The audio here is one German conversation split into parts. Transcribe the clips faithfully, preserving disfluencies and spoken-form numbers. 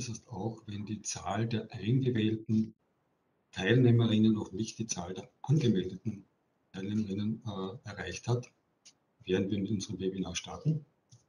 das heißt auch, wenn die Zahl der eingewählten Teilnehmerinnen noch nicht die Zahl der angemeldeten Teilnehmerinnen äh, erreicht hat, werden wir mit unserem Webinar starten.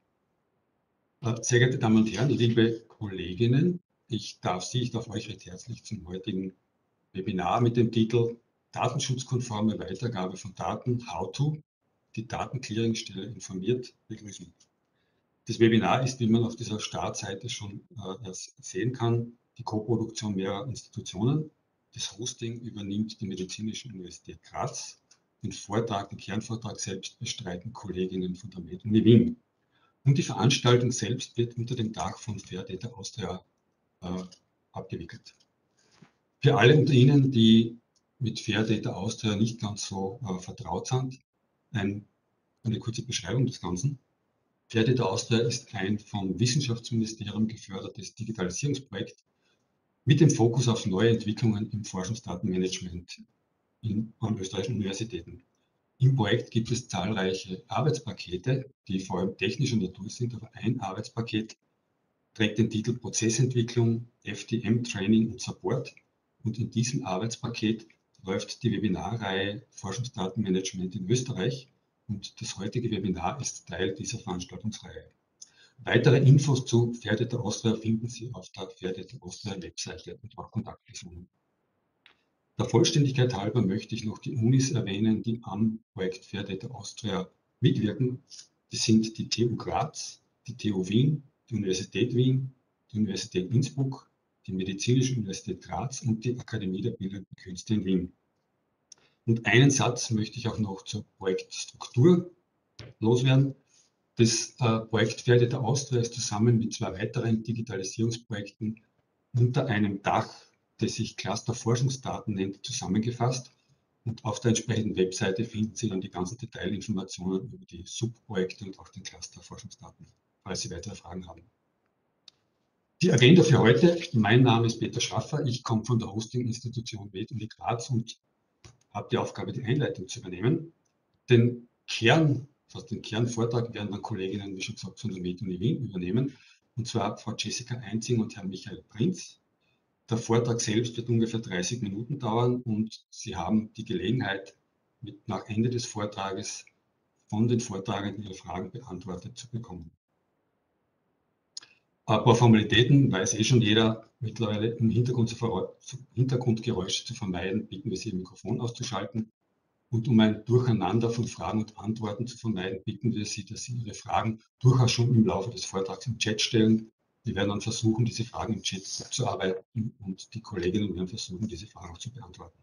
Äh, sehr geehrte Damen und Herren, liebe Kolleginnen, ich darf Sie, ich darf euch recht herzlich zum heutigen Webinar mit dem Titel Datenschutzkonforme Weitergabe von Daten, How to, die Datenclearingstelle informiert, begrüßen. Das Webinar ist, wie man auf dieser Startseite schon äh, sehen kann, die Koproduktion mehrerer Institutionen. Das Hosting übernimmt die Medizinische Universität Graz. Den Vortrag, den Kernvortrag selbst bestreiten Kolleginnen von der MedUni Wien. Und die Veranstaltung selbst wird unter dem Dach von Fair Data Austria äh, abgewickelt. Für alle unter Ihnen, die mit Fair Data Austria nicht ganz so äh, vertraut sind, ein, eine kurze Beschreibung des Ganzen. Fair Data Austria ist ein vom Wissenschaftsministerium gefördertes Digitalisierungsprojekt mit dem Fokus auf neue Entwicklungen im Forschungsdatenmanagement in, an österreichischen Universitäten. Im Projekt gibt es zahlreiche Arbeitspakete, die vor allem technischer Natur sind, aber ein Arbeitspaket trägt den Titel Prozessentwicklung, F D M-Training und Support. Und in diesem Arbeitspaket läuft die Webinarreihe Forschungsdatenmanagement in Österreich. Und das heutige Webinar ist Teil dieser Veranstaltungsreihe. Weitere Infos zu Fair Data Austria finden Sie auf der Fair Data Austria Webseite und auch Kontaktpersonen. Der Vollständigkeit halber möchte ich noch die Unis erwähnen, die am Projekt Fair Data Austria mitwirken. Das sind die T U Graz, die T U Wien, die Universität Wien, die Universität Innsbruck, die Medizinische Universität Graz und die Akademie der Bildenden Künste in Wien. Und einen Satz möchte ich auch noch zur Projektstruktur loswerden. Das äh, Projekt Fair Data Austria ist zusammen mit zwei weiteren Digitalisierungsprojekten unter einem Dach, das sich Cluster Forschungsdaten nennt, zusammengefasst. Und auf der entsprechenden Webseite finden Sie dann die ganzen Detailinformationen über die Subprojekte und auch den Cluster Forschungsdaten, falls Sie weitere Fragen haben. Die Agenda für heute. Mein Name ist Peter Schaffer. Ich komme von der Hosting-Institution MedUni Graz und habe die Aufgabe, die Einleitung zu übernehmen. Den Kern, also den Kernvortrag werden dann Kolleginnen, wie schon gesagt, von der MedUni Wien übernehmen. Und zwar Frau Jessica Einzing und Herr Michael Prinz. Der Vortrag selbst wird ungefähr dreißig Minuten dauern und Sie haben die Gelegenheit, mit, nach Ende des Vortrages von den Vortragenden Ihre Fragen beantwortet zu bekommen. Ein paar Formalitäten weiß eh schon jeder mittlerweile. Im Hintergrund zu Hintergrundgeräusche zu vermeiden, bitten wir Sie, Ihr Mikrofon auszuschalten. Und um ein Durcheinander von Fragen und Antworten zu vermeiden, bitten wir Sie, dass Sie Ihre Fragen durchaus schon im Laufe des Vortrags im Chat stellen. Wir werden dann versuchen, diese Fragen im Chat zu arbeiten und die Kolleginnen werden versuchen, diese Fragen auch zu beantworten.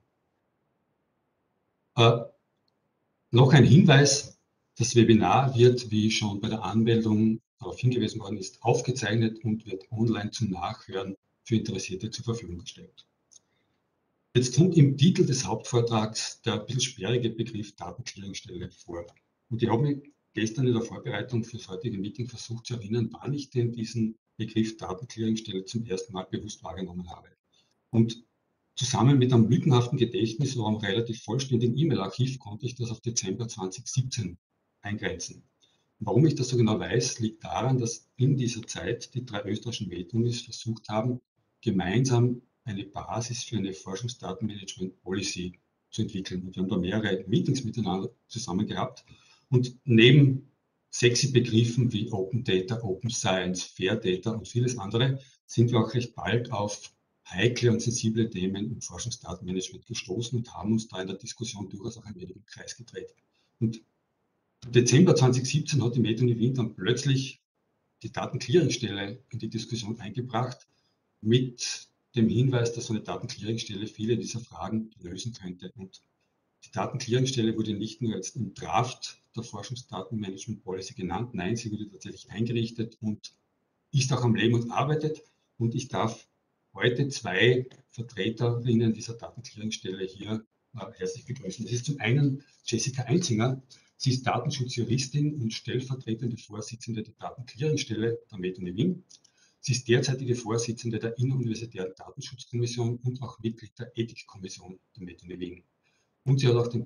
Äh, noch ein Hinweis, das Webinar wird, wie schon bei der Anmeldung darauf hingewiesen worden ist, aufgezeichnet und wird online zum Nachhören für Interessierte zur Verfügung gestellt. Jetzt kommt im Titel des Hauptvortrags der ein bisschen sperrige Begriff Datenclearingstelle vor. Und ich habe mich gestern in der Vorbereitung für das heutige Meeting versucht zu erinnern, wann ich denn diesen Begriff Datenclearingstelle zum ersten Mal bewusst wahrgenommen habe. Und zusammen mit einem lückenhaften Gedächtnis oder einem relativ vollständigen E-Mail-Archiv konnte ich das auf Dezember zweitausendsiebzehn eingrenzen. Warum ich das so genau weiß, liegt daran, dass in dieser Zeit die drei österreichischen MedUnis versucht haben, gemeinsam eine Basis für eine Forschungsdatenmanagement-Policy zu entwickeln. Und wir haben da mehrere Meetings miteinander zusammen gehabt. Und neben sexy Begriffen wie Open Data, Open Science, Fair Data und vieles andere sind wir auch recht bald auf heikle und sensible Themen im Forschungsdatenmanagement gestoßen und haben uns da in der Diskussion durchaus auch ein wenig im Kreis gedreht. Und im Dezember zweitausendsiebzehn hat die MedUni Wien dann plötzlich die Datenclearingstelle in die Diskussion eingebracht, mit dem Hinweis, dass so eine Datenclearingstelle viele dieser Fragen lösen könnte. Und die Datenclearingstelle wurde nicht nur jetzt im Draft der Forschungsdatenmanagement Policy genannt, nein, sie wurde tatsächlich eingerichtet und ist auch am Leben und arbeitet. Und ich darf heute zwei Vertreterinnen dieser Datenclearingstelle hier äh, herzlich begrüßen. Das ist zum einen Jessica Einzinger. Sie ist Datenschutzjuristin und stellvertretende Vorsitzende der Datenclearingstelle der MedUni Wien. Sie ist derzeitige Vorsitzende der Inneruniversitären Datenschutzkommission und auch Mitglied der Ethikkommission der MedUni Wien. Und sie hat auch den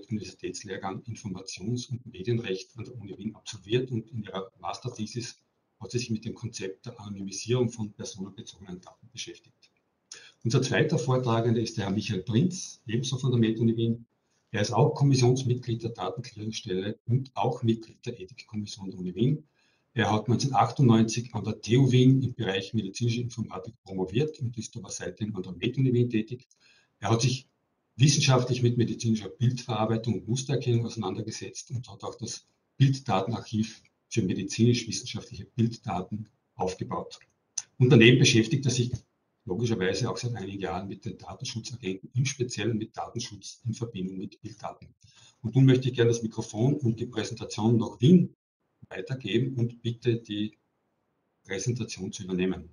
Postgraduate-Universitätslehrgang Informations- und Medienrecht an der Uni Wien absolviert und in ihrer Masterthesis hat sich mit dem Konzept der Anonymisierung von personenbezogenen Daten beschäftigt. Unser zweiter Vortragender ist der Herr Michael Prinz, ebenso von der MedUni Wien. Er ist auch Kommissionsmitglied der Datenklärungsstelle und auch Mitglied der Ethikkommission der Uni Wien. Er hat neunzehnhundertachtundneunzig an der T U Wien im Bereich medizinische Informatik promoviert und ist aber seitdem an der MedUni Wien tätig. Er hat sich wissenschaftlich mit medizinischer Bildverarbeitung und Mustererkennung auseinandergesetzt und hat auch das Bilddatenarchiv für medizinisch-wissenschaftliche Bilddaten aufgebaut. Und daneben beschäftigt er sich logischerweise auch seit einigen Jahren mit den Datenschutzagenten, im Speziellen mit Datenschutz in Verbindung mit Bilddaten. Und nun möchte ich gerne das Mikrofon und die Präsentation nach Wien weitergeben und bitte die Präsentation zu übernehmen.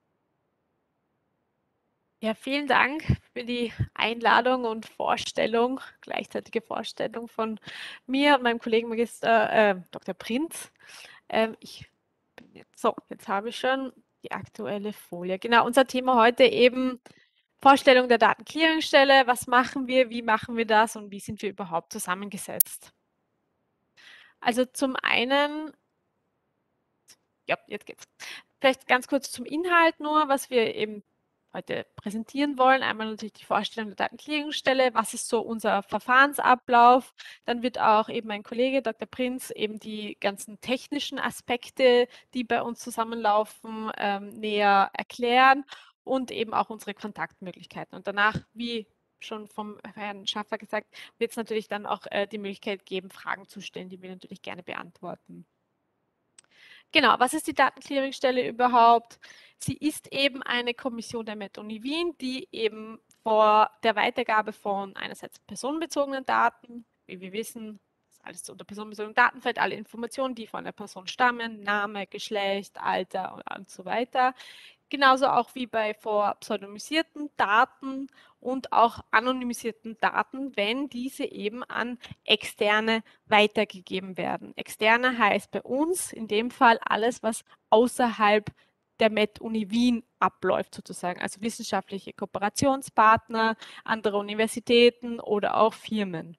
Ja, vielen Dank für die Einladung und Vorstellung, gleichzeitige Vorstellung von mir und meinem Kollegen Magister äh, Doktor Prinz. Ähm, ich bin jetzt, so, jetzt habe ich schon die aktuelle Folie. Genau, unser Thema heute eben Vorstellung der Datenclearingstelle. Was machen wir, wie machen wir das und wie sind wir überhaupt zusammengesetzt? Also zum einen, ja, jetzt geht's. Vielleicht ganz kurz zum Inhalt nur, was wir eben heute präsentieren wollen. Einmal natürlich die Vorstellung der Datenclearingstelle, was ist so unser Verfahrensablauf. Dann wird auch eben mein Kollege Doktor Prinz eben die ganzen technischen Aspekte, die bei uns zusammenlaufen, ähm, näher erklären und eben auch unsere Kontaktmöglichkeiten. Und danach, wie schon vom Herrn Schaffer gesagt, wird es natürlich dann auch äh, die Möglichkeit geben, Fragen zu stellen, die wir natürlich gerne beantworten. Genau, was ist die Datenclearingstelle überhaupt? Sie ist eben eine Kommission der MedUni Wien, die eben vor der Weitergabe von einerseits personenbezogenen Daten, wie wir wissen, ist alles unter personenbezogenen Daten fällt, alle Informationen, die von der Person stammen, Name, Geschlecht, Alter und, und so weiter. Genauso auch wie bei vor pseudonymisierten Daten und auch anonymisierten Daten, wenn diese eben an Externe weitergegeben werden. Externe heißt bei uns in dem Fall alles, was außerhalb der MedUni Wien abläuft sozusagen, also wissenschaftliche Kooperationspartner, andere Universitäten oder auch Firmen.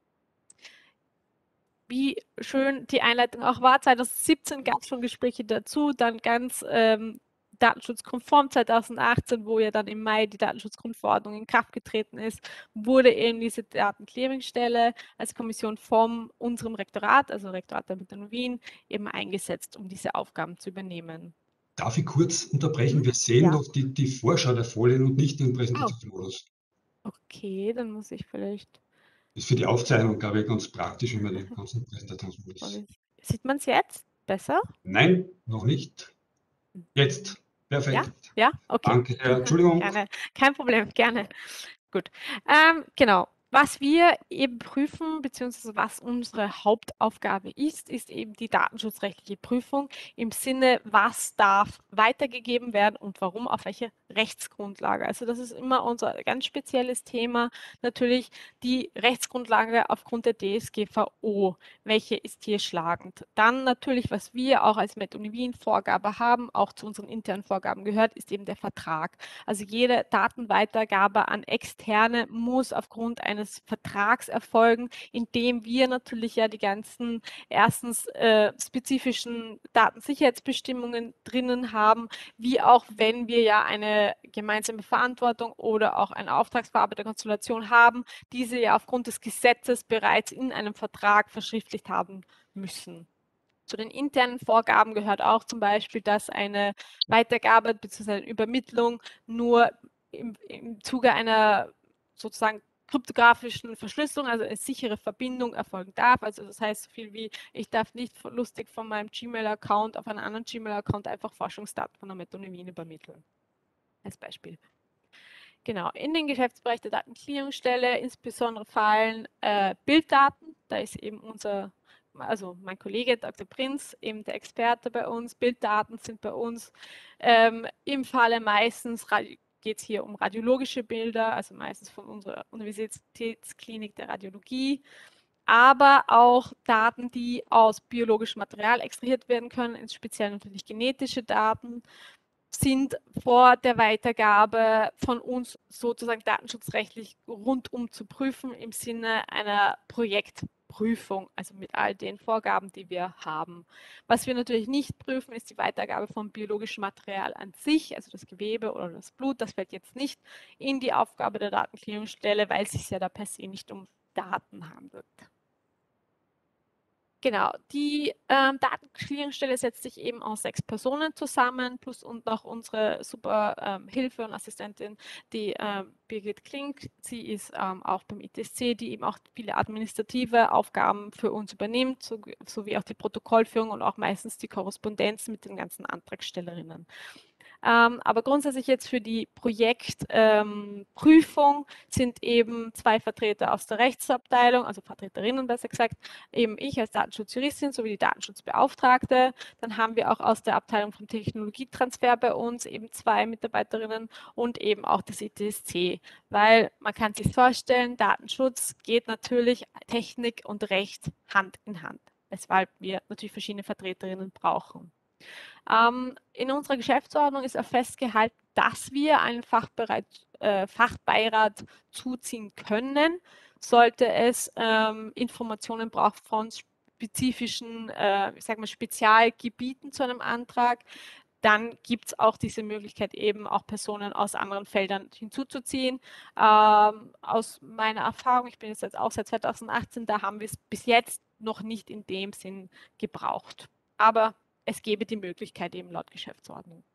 Wie schön die Einleitung auch war, zweitausendsiebzehn gab es schon Gespräche dazu, dann ganz ähm, datenschutzkonform zweitausendachtzehn, wo ja dann im Mai die Datenschutzgrundverordnung in Kraft getreten ist, wurde eben diese Datenclearingstelle als Kommission von unserem Rektorat, also Rektorat der MedUni Wien, eben eingesetzt, um diese Aufgaben zu übernehmen. Darf ich kurz unterbrechen? Hm? Wir sehen Ja. noch die, die Vorschau der Folien und nicht den Präsentationsmodus. Oh. Okay, dann muss ich vielleicht... Das ist für die Aufzeichnung, glaube ich, ganz praktisch, wenn man den ganzen Präsentationsmodus... Sieht man es jetzt besser? Nein, noch nicht. Jetzt. Perfekt. Ja? Ja? Okay. Danke, Herr. Entschuldigung. Gerne. Kein Problem, gerne. Gut. Ähm, genau. Was wir eben prüfen, beziehungsweise was unsere Hauptaufgabe ist, ist eben die datenschutzrechtliche Prüfung im Sinne, was darf weitergegeben werden und warum, auf welche Rechtsgrundlage. Also das ist immer unser ganz spezielles Thema. Natürlich die Rechtsgrundlage aufgrund der D S G V O. Welche ist hier schlagend? Dann natürlich, was wir auch als MedUni Wien Vorgabe haben, auch zu unseren internen Vorgaben gehört, ist eben der Vertrag. Also jede Datenweitergabe an Externe muss aufgrund eines Vertrags erfolgen, in dem wir natürlich ja die ganzen erstens äh, spezifischen Datensicherheitsbestimmungen drinnen haben, wie auch wenn wir ja eine gemeinsame Verantwortung oder auch eine Auftragsbearbeiterkonstellation haben, diese ja aufgrund des Gesetzes bereits in einem Vertrag verschriftlicht haben müssen. Zu den internen Vorgaben gehört auch zum Beispiel, dass eine Weitergabe bzw. eine Übermittlung nur im, im Zuge einer sozusagen kryptografischen Verschlüsselung, also eine sichere Verbindung erfolgen darf. Also das heißt so viel wie, ich darf nicht lustig von meinem Gmail-Account auf einen anderen Gmail-Account einfach Forschungsdaten von der MedUni Wien übermitteln. Als Beispiel. Genau, in den Geschäftsbereich der Datenclearingstelle insbesondere fallen äh, Bilddaten, da ist eben unser, also mein Kollege Doktor Prinz, eben der Experte bei uns. Bilddaten sind bei uns ähm, im Falle meistens geht es hier um radiologische Bilder, also meistens von unserer Universitätsklinik der Radiologie, aber auch Daten, die aus biologischem Material extrahiert werden können, ins Speziell natürlich genetische Daten, sind vor der Weitergabe von uns sozusagen datenschutzrechtlich rundum zu prüfen im Sinne einer Projekt Prüfung, also mit all den Vorgaben, die wir haben. Was wir natürlich nicht prüfen, ist die Weitergabe von biologischem Material an sich, also das Gewebe oder das Blut. Das fällt jetzt nicht in die Aufgabe der Datenklärungsstelle, weil es sich ja da per se nicht um Daten handelt. Genau, die ähm, Datenklärungsstelle setzt sich eben aus sechs Personen zusammen, plus und noch unsere super ähm, Hilfe und Assistentin, die ähm, Birgit Klink. Sie ist ähm, auch beim I T S C, die eben auch viele administrative Aufgaben für uns übernimmt, so, sowie auch die Protokollführung und auch meistens die Korrespondenz mit den ganzen Antragstellerinnen. Ähm, aber grundsätzlich jetzt für die Projektprüfung ähm, sind eben zwei Vertreter aus der Rechtsabteilung, also Vertreterinnen besser gesagt, eben ich als Datenschutzjuristin sowie die Datenschutzbeauftragte. Dann haben wir auch aus der Abteilung vom Technologietransfer bei uns eben zwei Mitarbeiterinnen und eben auch das I T S C, weil man kann sich vorstellen, Datenschutz geht natürlich Technik und Recht Hand in Hand, weshalb wir natürlich verschiedene Vertreterinnen brauchen. Ähm, in unserer Geschäftsordnung ist auch festgehalten, dass wir einen Fachbeirat, äh, Fachbeirat zuziehen können, sollte es ähm, Informationen brauchen von spezifischen, äh, ich sag mal, Spezialgebieten zu einem Antrag. Dann gibt es auch diese Möglichkeit, eben auch Personen aus anderen Feldern hinzuzuziehen. Ähm, aus meiner Erfahrung, ich bin jetzt auch seit zweitausendachtzehn, da haben wir es bis jetzt noch nicht in dem Sinn gebraucht. Aber es gäbe die Möglichkeit eben laut Geschäftsordnung.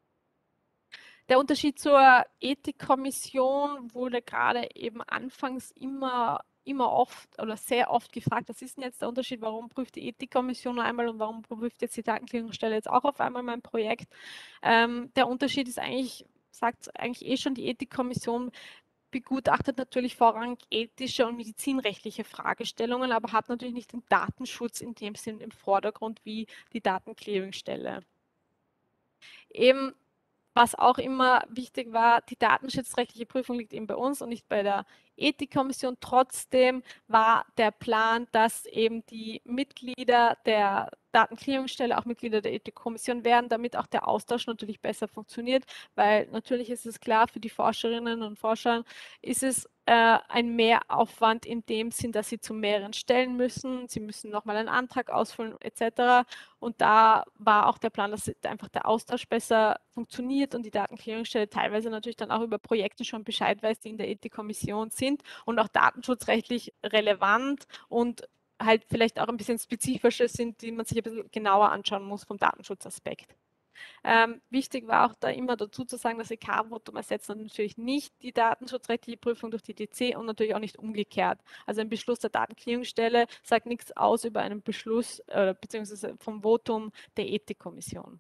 Der Unterschied zur Ethikkommission wurde gerade eben anfangs immer, immer oft oder sehr oft gefragt, was ist denn jetzt der Unterschied, warum prüft die Ethikkommission einmal und warum prüft jetzt die Datenklärungsstelle jetzt auch auf einmal mein Projekt? Ähm, der Unterschied ist eigentlich, sagt eigentlich eh schon, die Ethikkommission begutachtet natürlich vorrangig ethische und medizinrechtliche Fragestellungen, aber hat natürlich nicht den Datenschutz in dem Sinn im Vordergrund wie die Datenklärungsstelle. Eben, was auch immer wichtig war, die datenschutzrechtliche Prüfung liegt eben bei uns und nicht bei der Ethikkommission. Trotzdem war der Plan, dass eben die Mitglieder der Datenklärungsstelle auch Mitglieder der Ethikkommission werden, damit auch der Austausch natürlich besser funktioniert, weil natürlich ist es klar, für die Forscherinnen und Forscher ist es äh, ein Mehraufwand in dem Sinn, dass sie zu mehreren Stellen müssen, sie müssen nochmal einen Antrag ausfüllen et cetera. Und da war auch der Plan, dass einfach der Austausch besser funktioniert und die Datenklärungsstelle teilweise natürlich dann auch über Projekte schon Bescheid weiß, die in der Ethikkommission sind und auch datenschutzrechtlich relevant und halt vielleicht auch ein bisschen spezifischer sind, die man sich ein bisschen genauer anschauen muss vom Datenschutzaspekt. Ähm, wichtig war auch da immer dazu zu sagen, das E K-Votum ersetzt natürlich nicht die datenschutzrechtliche Prüfung durch die D C und natürlich auch nicht umgekehrt. Also ein Beschluss der Datenklärungsstelle sagt nichts aus über einen Beschluss äh, bzw. vom Votum der Ethikkommission.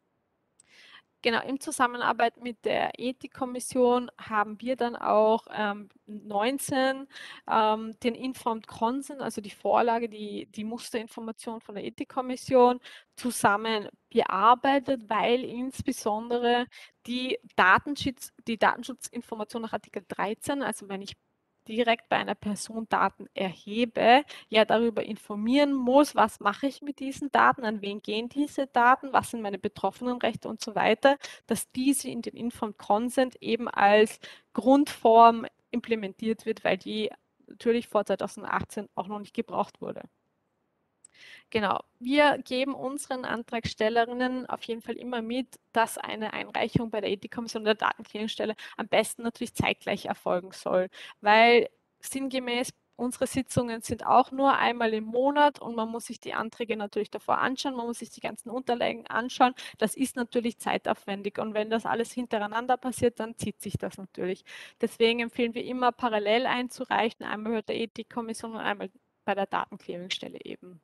Genau, in Zusammenarbeit mit der Ethikkommission haben wir dann auch ähm, neunzehn ähm, den Informed Consent, also die Vorlage, die, die Musterinformation von der Ethikkommission zusammen bearbeitet, weil insbesondere die, Datenschutz, die Datenschutzinformation nach Artikel dreizehn, also wenn ich direkt bei einer Person Daten erhebe, ja darüber informieren muss, was mache ich mit diesen Daten, an wen gehen diese Daten, was sind meine Betroffenenrechte und so weiter, dass diese in den Informed Consent eben als Grundform implementiert wird, weil die natürlich vor zweitausendachtzehn auch noch nicht gebraucht wurde. Genau, wir geben unseren Antragstellerinnen auf jeden Fall immer mit, dass eine Einreichung bei der Ethikkommission der Datenklärungsstelle am besten natürlich zeitgleich erfolgen soll, weil sinngemäß unsere Sitzungen sind auch nur einmal im Monat und man muss sich die Anträge natürlich davor anschauen, man muss sich die ganzen Unterlagen anschauen. Das ist natürlich zeitaufwendig und wenn das alles hintereinander passiert, dann zieht sich das natürlich. Deswegen empfehlen wir immer parallel einzureichen, einmal bei der Ethikkommission und einmal bei der Datenklärungsstelle eben.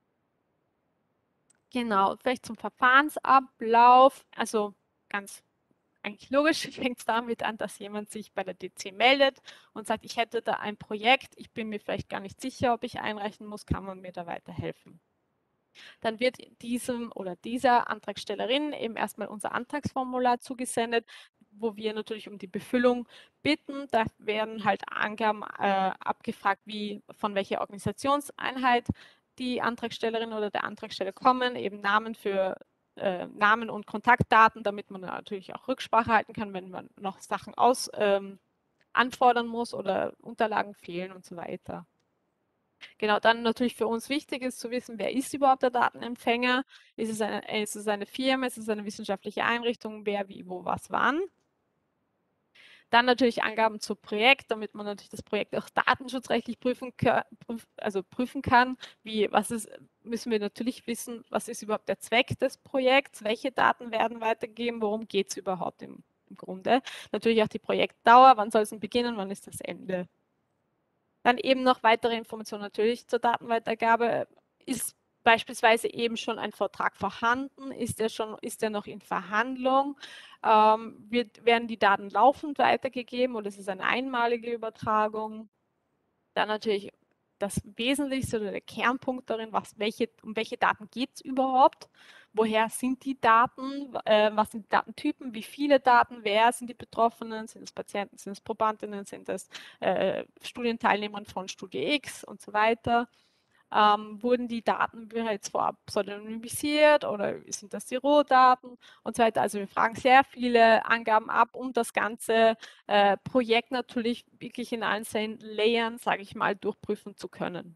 Genau, vielleicht zum Verfahrensablauf. Also ganz eigentlich logisch fängt es damit an, dass jemand sich bei der D C meldet und sagt, ich hätte da ein Projekt, ich bin mir vielleicht gar nicht sicher, ob ich einreichen muss, kann man mir da weiterhelfen. Dann wird diesem oder dieser Antragstellerin eben erstmal unser Antragsformular zugesendet, wo wir natürlich um die Befüllung bitten. Da werden halt Angaben äh, abgefragt, wie von welcher Organisationseinheit die Antragstellerin oder der Antragsteller kommen, eben Namen für äh, Namen und Kontaktdaten, damit man natürlich auch Rücksprache halten kann, wenn man noch Sachen aus, ähm, anfordern muss oder Unterlagen fehlen und so weiter. Genau, dann natürlich für uns wichtig ist zu wissen, wer ist überhaupt der Datenempfänger? Ist es eine, ist es eine Firma, ist es eine wissenschaftliche Einrichtung, wer, wie, wo, was, wann? Dann natürlich Angaben zu Projekt, damit man natürlich das Projekt auch datenschutzrechtlich prüfen, also prüfen kann. Wie, was ist, müssen wir natürlich wissen, was ist überhaupt der Zweck des Projekts, welche Daten werden weitergegeben, worum geht es überhaupt im, im Grunde. Natürlich auch die Projektdauer, wann soll es beginnen, wann ist das Ende. Dann eben noch weitere Informationen natürlich zur Datenweitergabe. Ist beispielsweise eben schon ein Vertrag vorhanden? Ist der schon, ist der noch in Verhandlung? Ähm, wird, werden die Daten laufend weitergegeben oder ist es eine einmalige Übertragung? Dann natürlich das Wesentlichste oder der Kernpunkt darin, was, welche, um welche Daten geht es überhaupt? Woher sind die Daten? Äh, was sind die Datentypen? Wie viele Daten? Wer sind die Betroffenen? Sind es Patienten? Sind es Probandinnen? Sind es äh, Studienteilnehmer von Studie X und so weiter? Ähm, wurden die Daten bereits vorab pseudonymisiert oder sind das die Rohdaten und so weiter? Also wir fragen sehr viele Angaben ab, um das ganze äh, Projekt natürlich wirklich in allen seinen Layern, sage ich mal, durchprüfen zu können.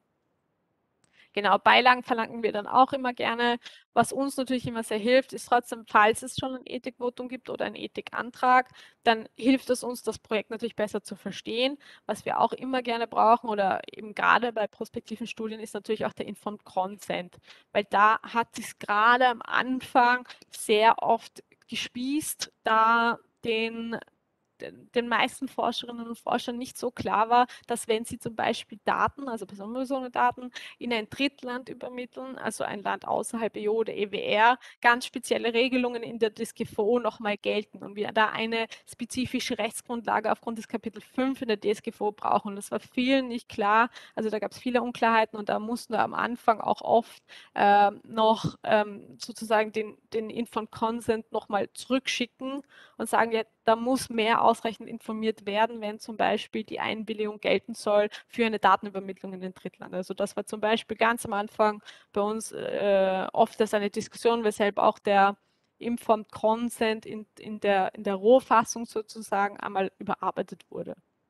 Genau, Beilagen verlangen wir dann auch immer gerne. Was uns natürlich immer sehr hilft, ist trotzdem, falls es schon ein Ethikvotum gibt oder einen Ethikantrag, dann hilft es uns, das Projekt natürlich besser zu verstehen. Was wir auch immer gerne brauchen oder eben gerade bei prospektiven Studien ist natürlich auch der Informed Consent, weil da hat es gerade am Anfang sehr oft gespießt, da den den meisten Forscherinnen und Forschern nicht so klar war, dass wenn sie zum Beispiel Daten, also personenbezogene Daten, in ein Drittland übermitteln, also ein Land außerhalb E U oder E W R, ganz spezielle Regelungen in der D S G V O nochmal gelten und wir da eine spezifische Rechtsgrundlage aufgrund des Kapitel fünf in der D S G V O brauchen. Und das war vielen nicht klar, also da gab es viele Unklarheiten und da mussten wir am Anfang auch oft äh, noch ähm, sozusagen den, den Informed Consent nochmal zurückschicken und sagen, ja, da muss mehr ausreichend informiert werden, wenn zum Beispiel die Einwilligung gelten soll für eine Datenübermittlung in den Drittland. Also das war zum Beispiel ganz am Anfang bei uns äh, oft das eine Diskussion, weshalb auch der Informed Consent in, in, der, in der Rohfassung sozusagen einmal überarbeitet wurde.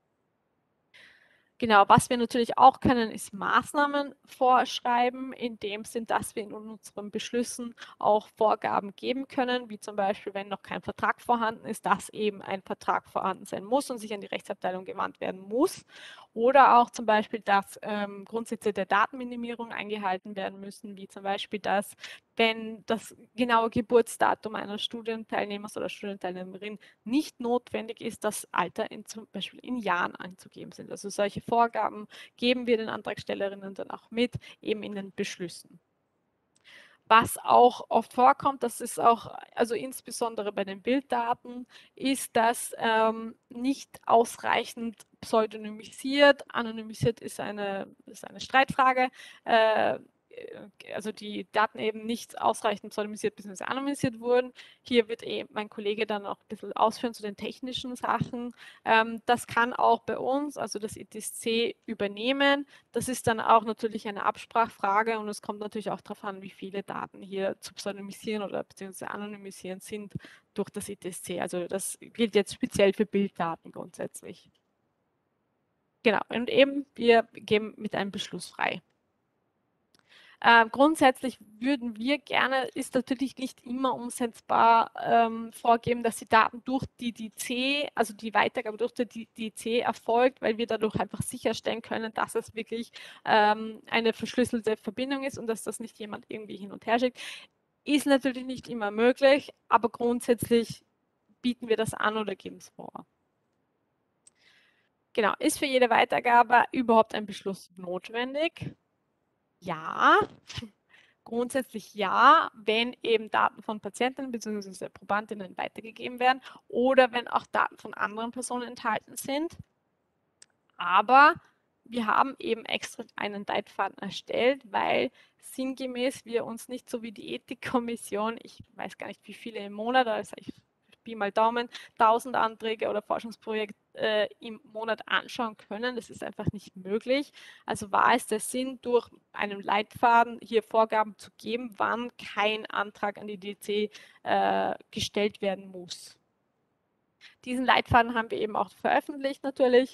Genau, was wir natürlich auch können, ist Maßnahmen vorschreiben, in dem Sinn, dass wir in unseren Beschlüssen auch Vorgaben geben können, wie zum Beispiel, wenn noch kein Vertrag vorhanden ist, dass eben ein Vertrag vorhanden sein muss und sich an die Rechtsabteilung gewandt werden muss. Oder auch zum Beispiel, dass ähm, Grundsätze der Datenminimierung eingehalten werden müssen, wie zum Beispiel, dass wenn das genaue Geburtsdatum eines Studienteilnehmers oder Studienteilnehmerin nicht notwendig ist, das Alter in, zum Beispiel in Jahren anzugeben sind. Also solche Vorgaben geben wir den Antragstellerinnen dann auch mit, eben in den Beschlüssen. Was auch oft vorkommt, das ist auch, also insbesondere bei den Bilddaten, ist, dass ähm, nicht ausreichend pseudonymisiert, anonymisiert ist eine, ist eine Streitfrage, äh, also die Daten eben nicht ausreichend pseudonymisiert bzw. anonymisiert wurden. Hier wird eben mein Kollege dann auch ein bisschen ausführen zu den technischen Sachen. Ähm, das kann auch bei uns, also das E T S C, übernehmen. Das ist dann auch natürlich eine Absprachfrage und es kommt natürlich auch darauf an, wie viele Daten hier zu pseudonymisieren oder beziehungsweise anonymisieren sind durch das E T S C. Also das gilt jetzt speziell für Bilddaten grundsätzlich. Genau, und eben wir geben mit einem Beschluss frei. Äh, grundsätzlich würden wir gerne, ist natürlich nicht immer umsetzbar, ähm, vorgeben, dass die Daten durch die D C, also die Weitergabe durch die D C erfolgt, weil wir dadurch einfach sicherstellen können, dass es wirklich ähm, eine verschlüsselte Verbindung ist und dass das nicht jemand irgendwie hin und her schickt. Ist natürlich nicht immer möglich, aber grundsätzlich bieten wir das an oder geben es vor. Genau, ist für jede Weitergabe überhaupt ein Beschluss notwendig? Ja. Grundsätzlich ja, wenn eben Daten von Patientinnen bzw. Probandinnen weitergegeben werden oder wenn auch Daten von anderen Personen enthalten sind. Aber wir haben eben extra einen Leitfaden erstellt, weil sinngemäß wir uns nicht so wie die Ethikkommission, ich weiß gar nicht wie viele im Monat, also ich Pi mal Daumen, tausend Anträge oder Forschungsprojekte äh, im Monat anschauen können. Das ist einfach nicht möglich. Also war es der Sinn, durch einen Leitfaden hier Vorgaben zu geben, wann kein Antrag an die D C äh, gestellt werden muss. Diesen Leitfaden haben wir eben auch veröffentlicht natürlich.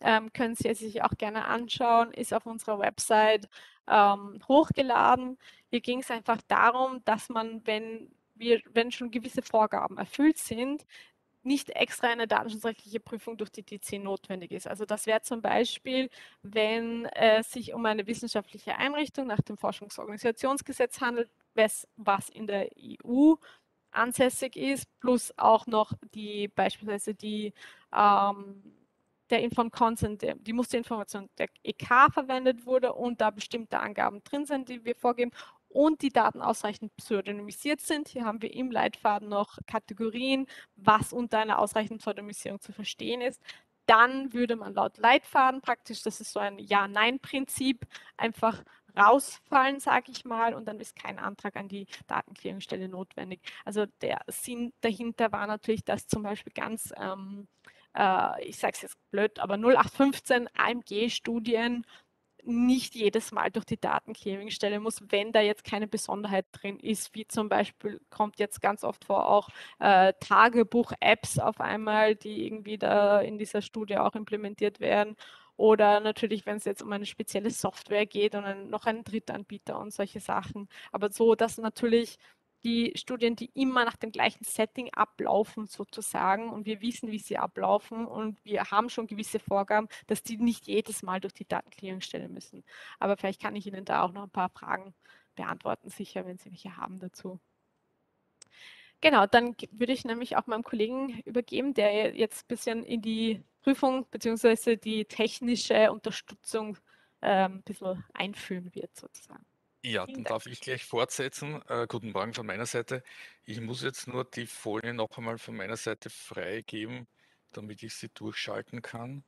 ähm, können Sie sich auch gerne anschauen, ist auf unserer Website ähm, hochgeladen. Hier ging es einfach darum, dass man, wenn wir, wenn schon gewisse Vorgaben erfüllt sind, nicht extra eine datenschutzrechtliche Prüfung durch die D C notwendig ist. Also das wäre zum Beispiel, wenn es sich um eine wissenschaftliche Einrichtung nach dem Forschungsorganisationsgesetz handelt, was in der E U ansässig ist, plus auch noch die beispielsweise die ähm, der Informed Consent, der, die Musterinformation der E K verwendet wurde und da bestimmte Angaben drin sind, die wir vorgeben und die Daten ausreichend pseudonymisiert sind. Hier haben wir im Leitfaden noch Kategorien, was unter einer ausreichenden Pseudonymisierung zu verstehen ist. Dann würde man laut Leitfaden praktisch, das ist so ein Ja-Nein-Prinzip, einfach rausfallen, sage ich mal, und dann ist kein Antrag an die Datenklärungsstelle notwendig. Also der Sinn dahinter war natürlich, dass zum Beispiel ganz, ähm, äh, ich sage es jetzt blöd, aber null acht fünfzehn A M G-Studien nicht jedes Mal durch die Datenclearingstelle muss, wenn da jetzt keine Besonderheit drin ist, wie zum Beispiel kommt jetzt ganz oft vor auch äh, Tagebuch-Apps auf einmal, die irgendwie da in dieser Studie auch implementiert werden. Oder natürlich, wenn es jetzt um eine spezielle Software geht und ein, noch einen Drittanbieter und solche Sachen. Aber so, dass natürlich die Studien, die immer nach dem gleichen Setting ablaufen sozusagen und wir wissen, wie sie ablaufen und wir haben schon gewisse Vorgaben, dass die nicht jedes Mal durch die Datenklärungsstelle müssen. Aber vielleicht kann ich Ihnen da auch noch ein paar Fragen beantworten, sicher, wenn Sie welche haben dazu. Genau, dann würde ich nämlich auch meinem Kollegen übergeben, der jetzt ein bisschen in die Prüfung bzw. die technische Unterstützung ähm, ein bisschen einführen wird sozusagen. Ja, dann darf ich gleich fortsetzen. Äh, guten Morgen von meiner Seite. Ich muss jetzt nur die Folien noch einmal von meiner Seite freigeben, damit ich sie durchschalten kann.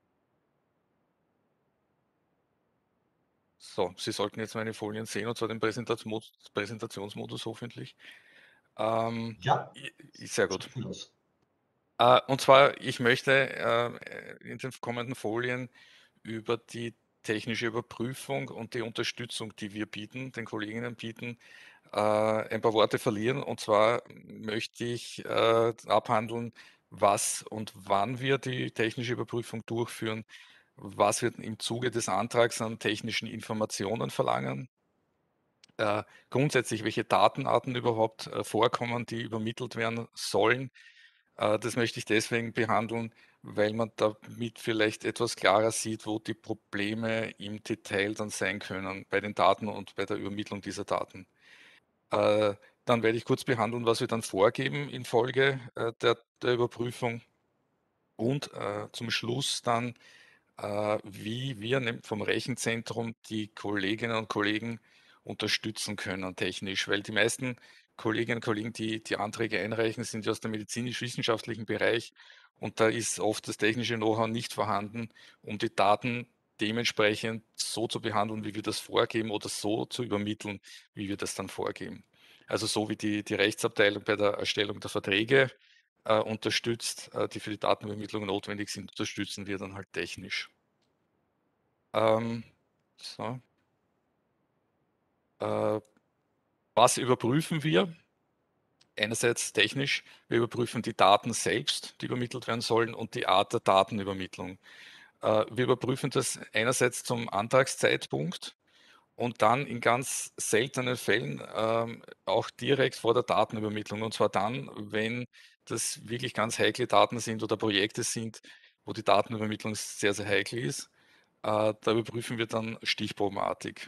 So, Sie sollten jetzt meine Folien sehen, und zwar den Präsentationsmodus, Präsentationsmodus hoffentlich. Ähm, Ja, sehr gut. sieht gut aus. Äh, und zwar, ich möchte äh, in den kommenden Folien über die technische Überprüfung und die Unterstützung, die wir bieten, den Kolleginnen bieten, äh, ein paar Worte verlieren. Und zwar möchte ich äh, abhandeln, was und wann wir die technische Überprüfung durchführen, was wir im Zuge des Antrags an technischen Informationen verlangen, äh, grundsätzlich welche Datenarten überhaupt äh, vorkommen, die übermittelt werden sollen. Äh, das möchte ich deswegen behandeln, weil man damit vielleicht etwas klarer sieht, wo die Probleme im Detail dann sein können bei den Daten und bei der Übermittlung dieser Daten. Äh, dann werde ich kurz behandeln, was wir dann vorgeben infolge äh, der, der Überprüfung und äh, zum Schluss dann, äh, wie wir vom Rechenzentrum die Kolleginnen und Kollegen unterstützen können technisch, weil die meisten Kolleginnen und Kollegen, die die Anträge einreichen, sind ja aus dem medizinisch-wissenschaftlichen Bereich und da ist oft das technische Know-how nicht vorhanden, um die Daten dementsprechend so zu behandeln, wie wir das vorgeben oder so zu übermitteln, wie wir das dann vorgeben. Also so wie die, die Rechtsabteilung bei der Erstellung der Verträge äh, unterstützt, äh, die für die Datenübermittlung notwendig sind, unterstützen wir dann halt technisch. Ähm, so. äh, was überprüfen wir? Einerseits technisch, wir überprüfen die Daten selbst, die übermittelt werden sollen, und die Art der Datenübermittlung. Äh, wir überprüfen das einerseits zum Antragszeitpunkt und dann in ganz seltenen Fällen ähm, auch direkt vor der Datenübermittlung. Und zwar dann, wenn das wirklich ganz heikle Daten sind oder Projekte sind, wo die Datenübermittlung sehr, sehr heikel ist. Äh, da überprüfen wir dann stichprobenartig.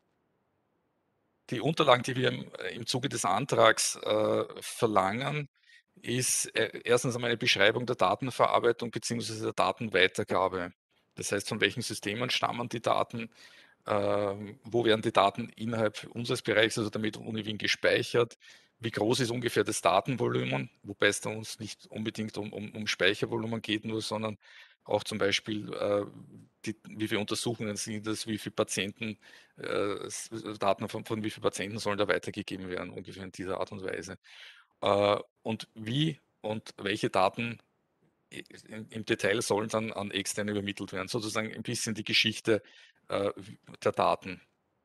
Die Unterlagen, die wir im, im Zuge des Antrags äh, verlangen, ist äh, erstens einmal eine Beschreibung der Datenverarbeitung bzw. der Datenweitergabe. Das heißt, von welchen Systemen stammen die Daten, ähm, wo werden die Daten innerhalb unseres Bereichs, also damit Uni Wien, gespeichert, wie groß ist ungefähr das Datenvolumen, wobei es da uns nicht unbedingt um, um, um Speichervolumen geht, nur, sondern auch zum Beispiel, äh, die, wie viele Untersuchungen sind das, wie viele Patienten, äh, Daten von, von wie vielen Patienten sollen da weitergegeben werden, ungefähr in dieser Art und Weise. Äh, und wie und welche Daten im Detail sollen dann an Externe übermittelt werden, sozusagen ein bisschen die Geschichte äh, der Daten.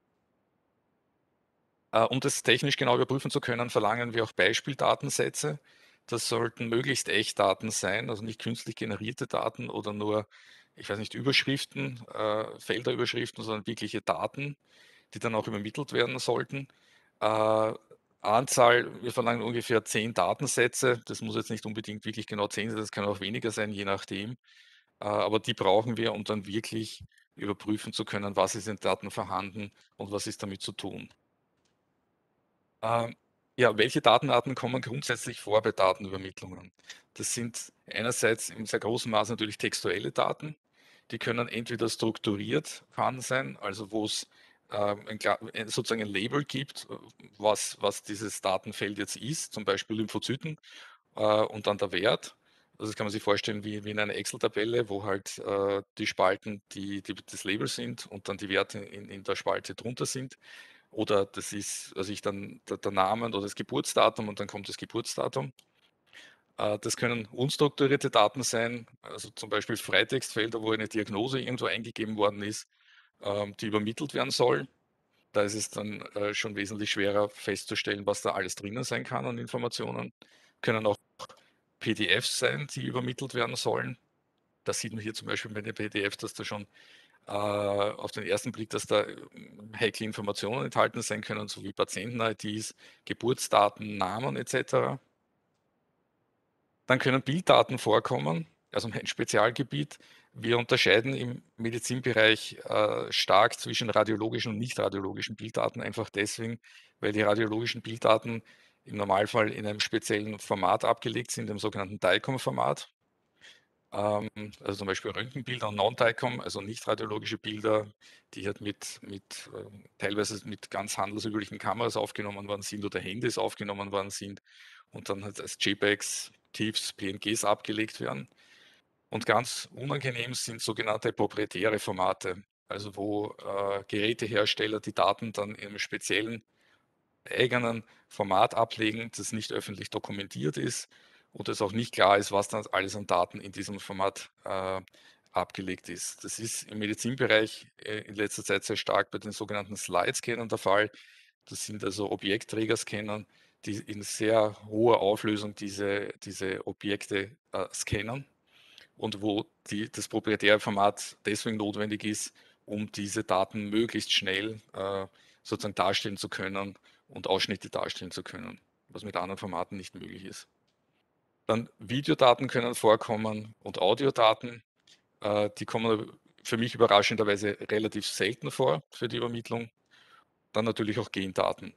Äh, um das technisch genau überprüfen zu können, verlangen wir auch Beispieldatensätze. Das sollten möglichst Echtdaten sein, also nicht künstlich generierte Daten oder nur ich weiß nicht, Überschriften, äh, Felderüberschriften, sondern wirkliche Daten, die dann auch übermittelt werden sollten. Äh, Anzahl, wir verlangen ungefähr zehn Datensätze. Das muss jetzt nicht unbedingt wirklich genau zehn sein, das kann auch weniger sein, je nachdem. Äh, aber die brauchen wir, um dann wirklich überprüfen zu können, was ist in Daten vorhanden und was ist damit zu tun. Ähm, ja, welche Datenarten kommen grundsätzlich vor bei Datenübermittlungen? Das sind einerseits im sehr großen Maß natürlich textuelle Daten. Die können entweder strukturiert vorhanden sein, also wo es äh, ein, sozusagen ein Label gibt, was, was dieses Datenfeld jetzt ist, zum Beispiel Lymphozyten äh, und dann der Wert. Also das kann man sich vorstellen wie, wie in einer Excel-Tabelle, wo halt äh, die Spalten die, die das Label sind und dann die Werte in, in der Spalte drunter sind. Oder das ist, also ich dann der, der Name oder das Geburtsdatum und dann kommt das Geburtsdatum. Äh, das können unstrukturierte Daten sein, also zum Beispiel Freitextfelder, wo eine Diagnose irgendwo eingegeben worden ist, ähm, die übermittelt werden soll. Da ist es dann äh, schon wesentlich schwerer festzustellen, was da alles drinnen sein kann an Informationen. Können auch P D Fs sein, die übermittelt werden sollen. Das sieht man hier zum Beispiel bei den P D Fs, dass da schon äh, auf den ersten Blick, dass da heikle Informationen enthalten sein können, sowie Patienten-I Ds, Geburtsdaten, Namen et cetera. Dann können Bilddaten vorkommen, also ein Spezialgebiet. Wir unterscheiden im Medizinbereich äh, stark zwischen radiologischen und nicht radiologischen Bilddaten, einfach deswegen, weil die radiologischen Bilddaten im Normalfall in einem speziellen Format abgelegt sind, dem sogenannten D I C O M-Format. Ähm, also zum Beispiel Röntgenbilder und Non-D I C O M, also nicht radiologische Bilder, die halt mit, mit äh, teilweise mit ganz handelsüblichen Kameras aufgenommen worden sind oder Handys aufgenommen worden sind und dann halt als JPEGs, TIFFs, P N Gs abgelegt werden. Und ganz unangenehm sind sogenannte proprietäre Formate, also wo äh, Gerätehersteller die Daten dann in einem speziellen eigenen Format ablegen, das nicht öffentlich dokumentiert ist und es auch nicht klar ist, was dann alles an Daten in diesem Format äh, abgelegt ist. Das ist im Medizinbereich äh, in letzter Zeit sehr stark bei den sogenannten Slide-Scannern der Fall. Das sind also Objektträgerscanner, die in sehr hoher Auflösung diese, diese Objekte äh, scannen und wo die, das proprietäre Format deswegen notwendig ist, um diese Daten möglichst schnell äh, sozusagen darstellen zu können und Ausschnitte darstellen zu können, was mit anderen Formaten nicht möglich ist. Dann Videodaten können vorkommen und Audiodaten. Äh, die kommen für mich überraschenderweise relativ selten vor für die Übermittlung. Dann natürlich auch Gendaten.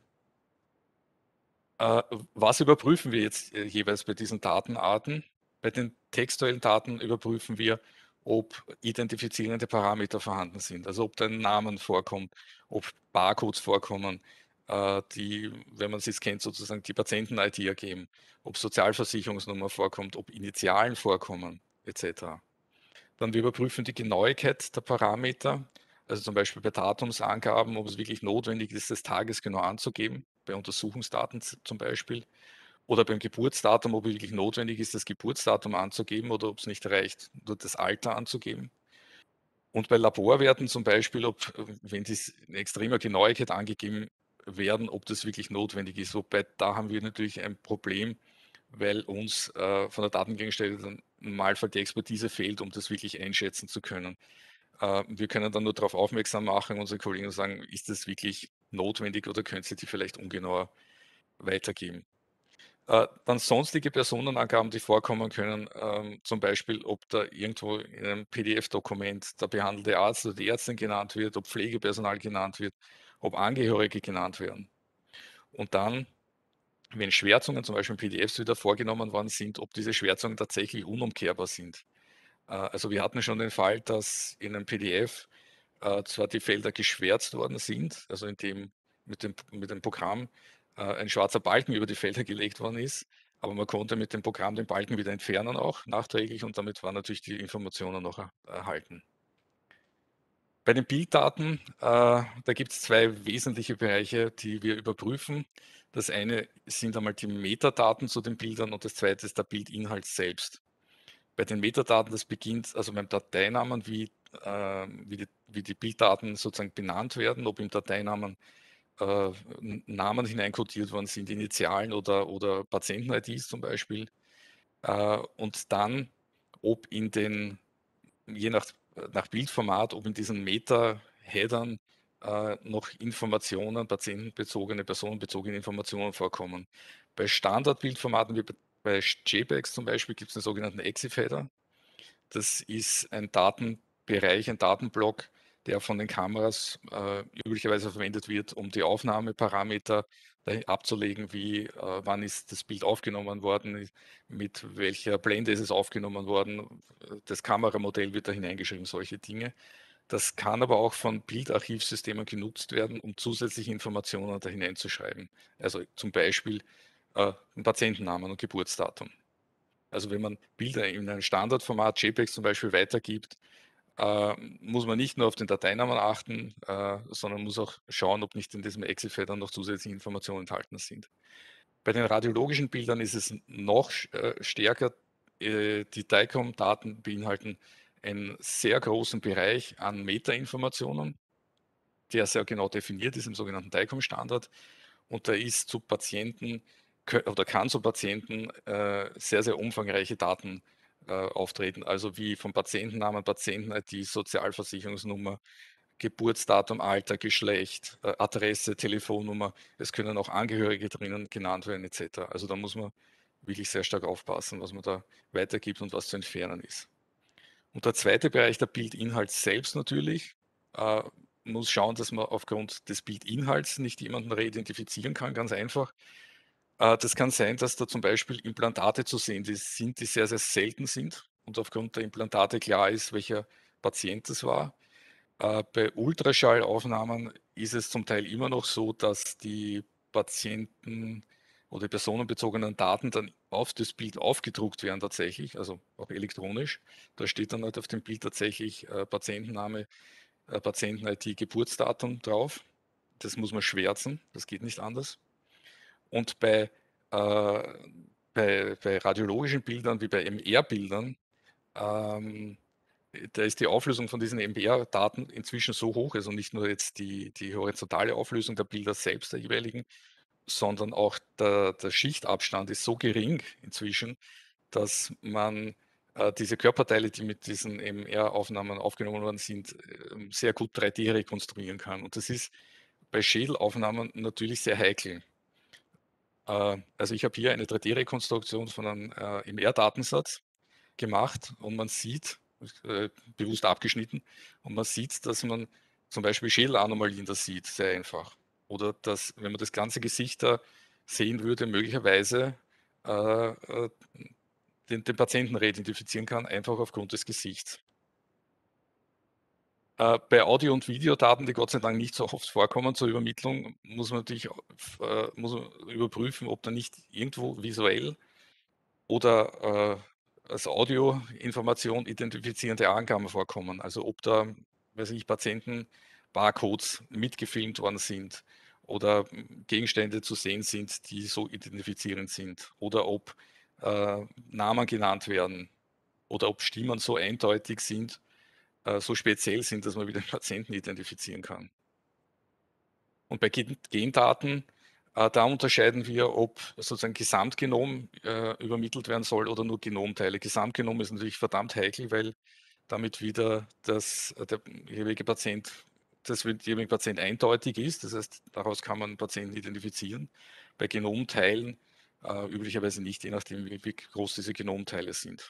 Äh, was überprüfen wir jetzt äh, jeweils bei diesen Datenarten? Bei den textuellen Daten überprüfen wir, ob identifizierende Parameter vorhanden sind, also ob da ein Name vorkommt, ob Barcodes vorkommen, äh, die, wenn man sie kennt, sozusagen die Patienten-I D ergeben, ob Sozialversicherungsnummer vorkommt, ob Initialen vorkommen, et cetera. Dann wir überprüfen die Genauigkeit der Parameter, also zum Beispiel bei Datumsangaben, ob es wirklich notwendig ist, das tagesgenau anzugeben, bei Untersuchungsdaten zum Beispiel, oder beim Geburtsdatum, ob wirklich notwendig ist, das Geburtsdatum anzugeben oder ob es nicht reicht, nur das Alter anzugeben. Und bei Laborwerten zum Beispiel, ob, wenn die in extremer Genauigkeit angegeben werden, ob das wirklich notwendig ist. Wobei da haben wir natürlich ein Problem, weil uns äh, von der Datengegenstelle dann im Normalfall die Expertise fehlt, um das wirklich einschätzen zu können. Äh, wir können dann nur darauf aufmerksam machen, unsere Kollegen sagen, ist das wirklich notwendig oder können Sie die vielleicht ungenauer weitergeben. Äh, dann sonstige Personenangaben, die vorkommen können, ähm, zum Beispiel, ob da irgendwo in einem P D F-Dokument der behandelte Arzt oder die Ärztin genannt wird, ob Pflegepersonal genannt wird, ob Angehörige genannt werden. Und dann, wenn Schwärzungen zum Beispiel in P D Fs wieder vorgenommen worden sind, ob diese Schwärzungen tatsächlich unumkehrbar sind. Äh, also wir hatten schon den Fall, dass in einem P D F äh, zwar die Felder geschwärzt worden sind, also in dem mit dem, mit dem Programm äh, ein schwarzer Balken über die Felder gelegt worden ist, aber man konnte mit dem Programm den Balken wieder entfernen auch nachträglich und damit waren natürlich die Informationen noch er, erhalten. Bei den Bilddaten, äh, da gibt es zwei wesentliche Bereiche, die wir überprüfen. Das eine sind einmal die Metadaten zu den Bildern und das zweite ist der Bildinhalt selbst. Bei den Metadaten, das beginnt also beim Dateinamen, wie, äh, wie, die, wie die Bilddaten sozusagen benannt werden, ob im Dateinamen äh, Namen hineinkodiert worden sind, Initialen oder, oder Patienten-I Ds zum Beispiel. Äh, und dann, ob in den, je nach nach Bildformat, ob in diesen Meta-Headern äh, noch Informationen, patientenbezogene, personenbezogene Informationen vorkommen. Bei Standardbildformaten wie bei JPEGs zum Beispiel gibt es einen sogenannten EXIF-Header. Das ist ein Datenbereich, ein Datenblock, der von den Kameras äh, üblicherweise verwendet wird, um die Aufnahmeparameter abzulegen, wie äh, wann ist das Bild aufgenommen worden, mit welcher Blende ist es aufgenommen worden, das Kameramodell wird da hineingeschrieben, solche Dinge. Das kann aber auch von Bildarchivsystemen genutzt werden, um zusätzliche Informationen da hineinzuschreiben. Also zum Beispiel äh, einen Patientennamen und Geburtsdatum. Also wenn man Bilder in einem Standardformat, JPEGs zum Beispiel, weitergibt, äh, muss man nicht nur auf den Dateinamen achten, äh, sondern muss auch schauen, ob nicht in diesem EXIF-Header noch zusätzliche Informationen enthalten sind. Bei den radiologischen Bildern ist es noch äh, stärker. Äh, die D I C O M-Daten beinhalten einen sehr großen Bereich an Metainformationen, der sehr genau definiert ist im sogenannten D I C O M-Standard. Und da ist zu Patienten oder kann zu Patienten äh, sehr, sehr umfangreiche Daten äh, auftreten. Also wie vom Patientennamen, Patienten-I D, Sozialversicherungsnummer, Geburtsdatum, Alter, Geschlecht, äh, Adresse, Telefonnummer. Es können auch Angehörige drinnen genannt werden et cetera. Also da muss man wirklich sehr stark aufpassen, was man da weitergibt und was zu entfernen ist. Und der zweite Bereich, der Bildinhalt selbst natürlich, äh, muss schauen, dass man aufgrund des Bildinhalts nicht jemanden reidentifizieren kann, ganz einfach. Äh, das kann sein, dass da zum Beispiel Implantate zu sehen sind, die sehr, sehr selten sind und aufgrund der Implantate klar ist, welcher Patient es war. Äh, bei Ultraschallaufnahmen ist es zum Teil immer noch so, dass die Patienten oder die personenbezogenen Daten dann auf das Bild aufgedruckt werden tatsächlich, also auch elektronisch. Da steht dann halt auf dem Bild tatsächlich äh, Patientenname, äh, Patienten-I D, Geburtsdatum drauf. Das muss man schwärzen, das geht nicht anders. Und bei, äh, bei, bei radiologischen Bildern wie bei M R-Bildern, ähm, da ist die Auflösung von diesen M R-Daten inzwischen so hoch, also nicht nur jetzt die, die horizontale Auflösung der Bilder selbst der jeweiligen, sondern auch der, der Schichtabstand ist so gering inzwischen, dass man äh, diese Körperteile, die mit diesen M R-Aufnahmen aufgenommen worden sind, äh, sehr gut drei D rekonstruieren kann. Und das ist bei Schädelaufnahmen natürlich sehr heikel. Äh, also ich habe hier eine drei D Rekonstruktion von einem äh, M R-Datensatz gemacht und man sieht, äh, bewusst abgeschnitten, und man sieht, dass man zum Beispiel Schädelanomalien da sieht, sehr einfach. Oder dass, wenn man das ganze Gesicht da sehen würde, möglicherweise äh, äh, den, den Patienten reidentifizieren kann, einfach aufgrund des Gesichts. Äh, bei Audio- und Videodaten, die Gott sei Dank nicht so oft vorkommen zur Übermittlung, muss man natürlich äh, muss man überprüfen, ob da nicht irgendwo visuell oder äh, als Audioinformation identifizierende Angaben vorkommen. Also ob da, weiß ich, Patienten-Barcodes mitgefilmt worden sind oder Gegenstände zu sehen sind, die so identifizierend sind, oder ob äh, Namen genannt werden oder ob Stimmen so eindeutig sind, äh, so speziell sind, dass man wieder den Patienten identifizieren kann. Und bei Gen- Gendaten, äh, da unterscheiden wir, ob sozusagen Gesamtgenom äh, übermittelt werden soll oder nur Genomteile. Gesamtgenom ist natürlich verdammt heikel, weil damit wieder das, der jeweilige Patient, das der jeweilige Patient eindeutig ist. Das heißt, daraus kann man Patienten identifizieren. Bei Genomteilen äh, üblicherweise nicht, je nachdem, wie, wie groß diese Genomteile sind.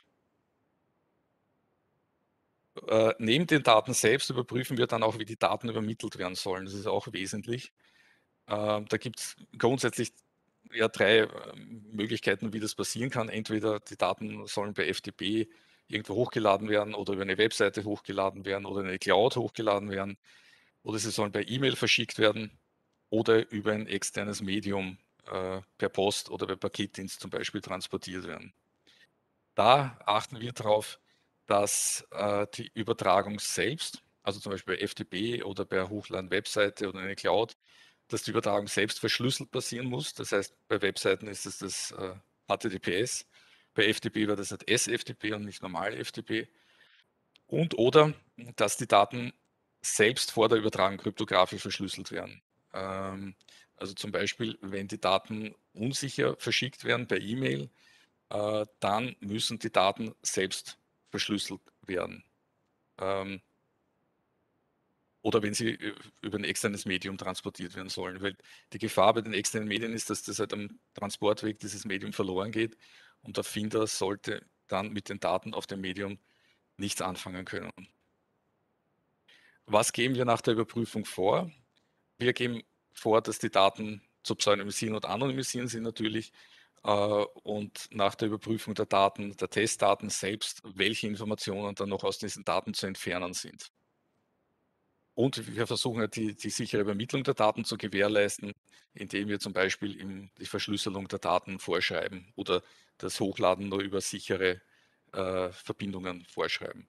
Äh, neben den Daten selbst überprüfen wir dann auch, wie die Daten übermittelt werden sollen. Das ist auch wesentlich. Äh, da gibt es grundsätzlich ja drei äh, Möglichkeiten, wie das passieren kann. Entweder die Daten sollen bei F T P irgendwo hochgeladen werden oder über eine Webseite hochgeladen werden oder in eine Cloud hochgeladen werden, oder sie sollen per E-Mail verschickt werden oder über ein externes Medium äh, per Post oder per Paketdienst zum Beispiel transportiert werden. Da achten wir darauf, dass äh, die Übertragung selbst, also zum Beispiel bei F T P oder per Hochladen-Webseite oder eine Cloud, dass die Übertragung selbst verschlüsselt passieren muss. Das heißt, bei Webseiten ist es das äh, H T T P S, bei F T P war das halt S F T P und nicht normal F T P. Und oder, dass die Daten selbst vor der Übertragung kryptografisch verschlüsselt werden. Ähm, also zum Beispiel, wenn die Daten unsicher verschickt werden per E-Mail, äh, dann müssen die Daten selbst verschlüsselt werden. ähm, oder wenn sie über ein externes Medium transportiert werden sollen. Weil die Gefahr bei den externen Medien ist, dass das halt am Transportweg dieses Medium verloren geht und der Finder sollte dann mit den Daten auf dem Medium nichts anfangen können. Was geben wir nach der Überprüfung vor? Wir geben vor, dass die Daten zu pseudonymisieren und anonymisieren sind natürlich äh, und nach der Überprüfung der Daten, der Testdaten selbst, welche Informationen dann noch aus diesen Daten zu entfernen sind. Und wir versuchen halt die, die sichere Übermittlung der Daten zu gewährleisten, indem wir zum Beispiel in die Verschlüsselung der Daten vorschreiben oder das Hochladen nur über sichere äh, Verbindungen vorschreiben.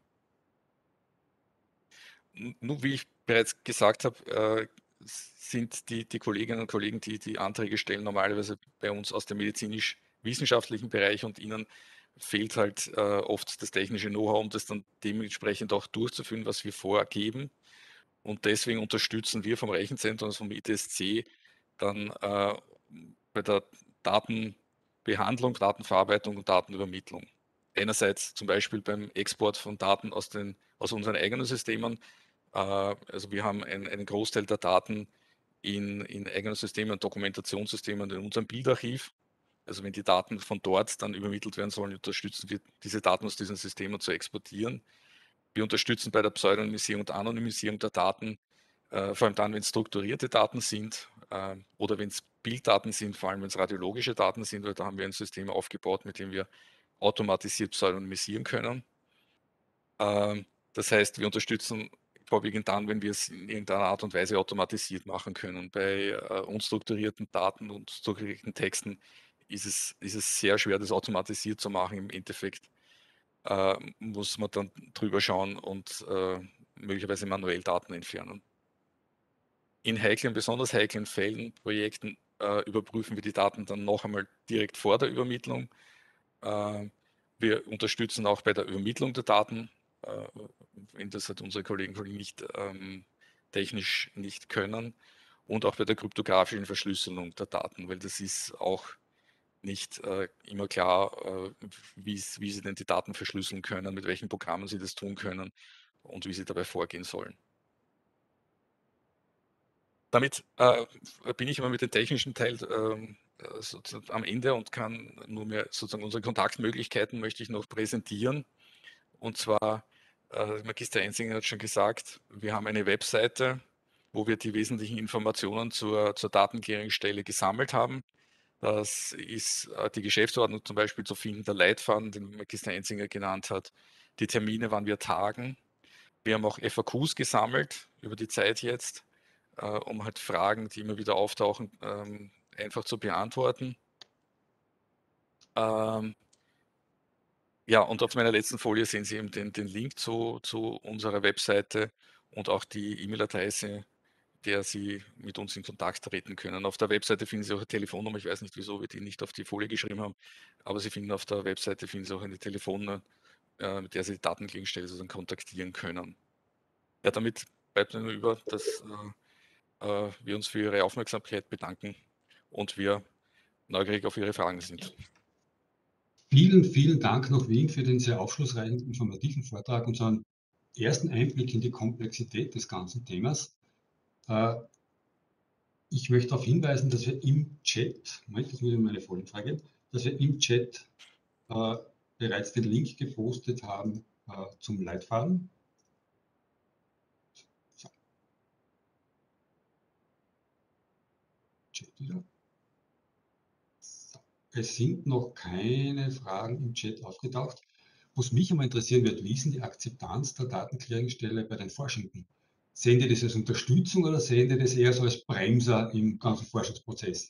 Nun, wie ich bereits gesagt habe, äh, sind die, die Kolleginnen und Kollegen, die die Anträge stellen, normalerweise bei uns aus dem medizinisch-wissenschaftlichen Bereich und ihnen fehlt halt äh, oft das technische Know-how, um das dann dementsprechend auch durchzuführen, was wir vorgeben. Und deswegen unterstützen wir vom Rechenzentrum, also vom I T S C, dann äh, bei der Datenbehandlung, Datenverarbeitung und Datenübermittlung. Einerseits zum Beispiel beim Export von Daten aus, den, aus unseren eigenen Systemen. Äh, also wir haben ein, einen Großteil der Daten in, in eigenen Systemen, Dokumentationssystemen in unserem Bildarchiv. Also wenn die Daten von dort dann übermittelt werden sollen, unterstützen wir diese Daten aus diesen Systemen zu exportieren. Wir unterstützen bei der Pseudonymisierung und Anonymisierung der Daten, äh, vor allem dann, wenn es strukturierte Daten sind äh, oder wenn es Bilddaten sind, vor allem wenn es radiologische Daten sind, weil da haben wir ein System aufgebaut, mit dem wir automatisiert pseudonymisieren können. Ähm, das heißt, wir unterstützen vorwiegend dann, wenn wir es in irgendeiner Art und Weise automatisiert machen können. Bei äh, unstrukturierten Daten und strukturierten Texten ist es, ist es sehr schwer, das automatisiert zu machen. Im Endeffekt äh, muss man dann drüber schauen und äh, möglicherweise manuell Daten entfernen. In heiklen, besonders heiklen Fällen, Projekten äh, überprüfen wir die Daten dann noch einmal direkt vor der Übermittlung. Äh, wir unterstützen auch bei der Übermittlung der Daten, äh, wenn das halt unsere Kollegen und Kollegen nicht ähm, technisch nicht können, und auch bei der kryptografischen Verschlüsselung der Daten, weil das ist auch nicht äh, immer klar, äh, wie sie denn die Daten verschlüsseln können, mit welchen Programmen sie das tun können und wie sie dabei vorgehen sollen. Damit äh, bin ich immer mit dem technischen Teil äh, sozusagen am Ende und kann nur mehr sozusagen unsere Kontaktmöglichkeiten möchte ich noch präsentieren. Und zwar, äh, Magister Ensinger hat schon gesagt, wir haben eine Webseite, wo wir die wesentlichen Informationen zur, zur Datenclearingstelle gesammelt haben. Das ist äh, die Geschäftsordnung zum Beispiel zu finden, der Leitfaden, den Magister Ensinger genannt hat, die Termine, wann wir tagen. Wir haben auch F A Qs gesammelt über die Zeit jetzt, äh, um halt Fragen, die immer wieder auftauchen, ähm, einfach zu beantworten. Ähm, ja, und auf meiner letzten Folie sehen Sie eben den, den Link zu, zu unserer Webseite und auch die E-Mail-Adresse, der Sie mit uns in Kontakt treten können. Auf der Webseite finden Sie auch eine Telefonnummer. Ich weiß nicht, wieso wir die nicht auf die Folie geschrieben haben, aber Sie finden auf der Webseite finden Sie auch eine Telefonnummer, äh, mit der Sie die Datengegenstände sozusagen kontaktieren können. Ja, damit bleibt mir nur über, dass äh, äh, wir uns für Ihre Aufmerksamkeit bedanken und wir neugierig auf Ihre Fragen sind. Vielen, vielen Dank noch Wien für den sehr aufschlussreichen, informativen Vortrag und so einen ersten Einblick in die Komplexität des ganzen Themas. Ich möchte darauf hinweisen, dass wir im Chat, Moment, das muss ich meine Folien freigeben, dass wir im Chat äh, bereits den Link gepostet haben äh, zum Leitfaden. So. Chat wieder. So. Es sind noch keine Fragen im Chat aufgetaucht. Was mich immer interessieren wird, wie ist denn die Akzeptanz der Datenclearingstelle bei den Forschenden? Sehen die das als Unterstützung oder sehen die das eher so als Bremser im ganzen Forschungsprozess?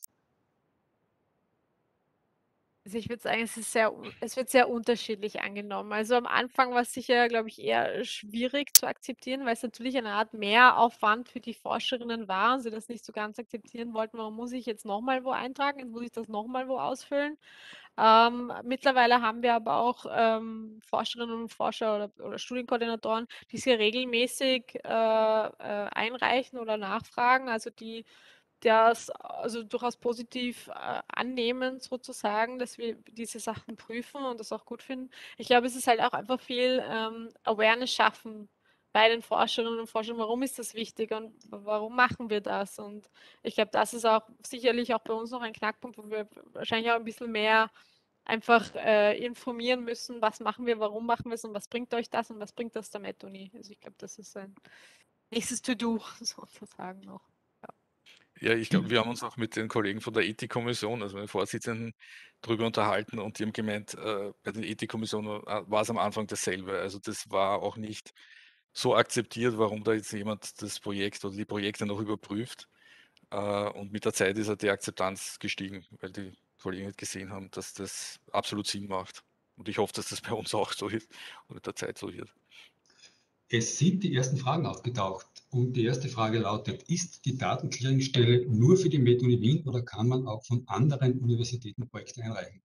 Also ich würde sagen, es ist sehr, es wird sehr unterschiedlich angenommen. Also am Anfang war es sicher, glaube ich, eher schwierig zu akzeptieren, weil es natürlich eine Art Mehraufwand für die Forscherinnen war und sie das nicht so ganz akzeptieren wollten. Warum muss ich jetzt nochmal wo eintragen? Jetzt muss ich das nochmal wo ausfüllen. Ähm, mittlerweile haben wir aber auch ähm, Forscherinnen und Forscher oder, oder Studienkoordinatoren, die sehr regelmäßig äh, äh, einreichen oder nachfragen, also die das also durchaus positiv äh, annehmen, sozusagen, dass wir diese Sachen prüfen und das auch gut finden. Ich glaube, es ist halt auch einfach viel ähm, Awareness schaffen bei den Forscherinnen und Forschern, warum ist das wichtig und warum machen wir das? Und ich glaube, das ist auch sicherlich auch bei uns noch ein Knackpunkt, wo wir wahrscheinlich auch ein bisschen mehr einfach äh, informieren müssen, was machen wir, warum machen wir es und was bringt euch das und was bringt das der Met-Uni? Also ich glaube, das ist ein nächstes To-Do sozusagen noch. Ja, ich glaube, wir haben uns auch mit den Kollegen von der Ethikkommission, also den Vorsitzenden, darüber unterhalten und die haben gemeint, äh, bei den Ethikkommissionen äh, war es am Anfang dasselbe. Also das war auch nicht so akzeptiert, warum da jetzt jemand das Projekt oder die Projekte noch überprüft. Äh, und mit der Zeit ist ja die Akzeptanz gestiegen, weil die Kollegen gesehen haben, dass das absolut Sinn macht. Und ich hoffe, dass das bei uns auch so ist und mit der Zeit so wird. Es sind die ersten Fragen aufgetaucht und die erste Frage lautet, ist die Datenclearingstelle nur für die Med-Uni Wien oder kann man auch von anderen Universitäten Projekte einreichen?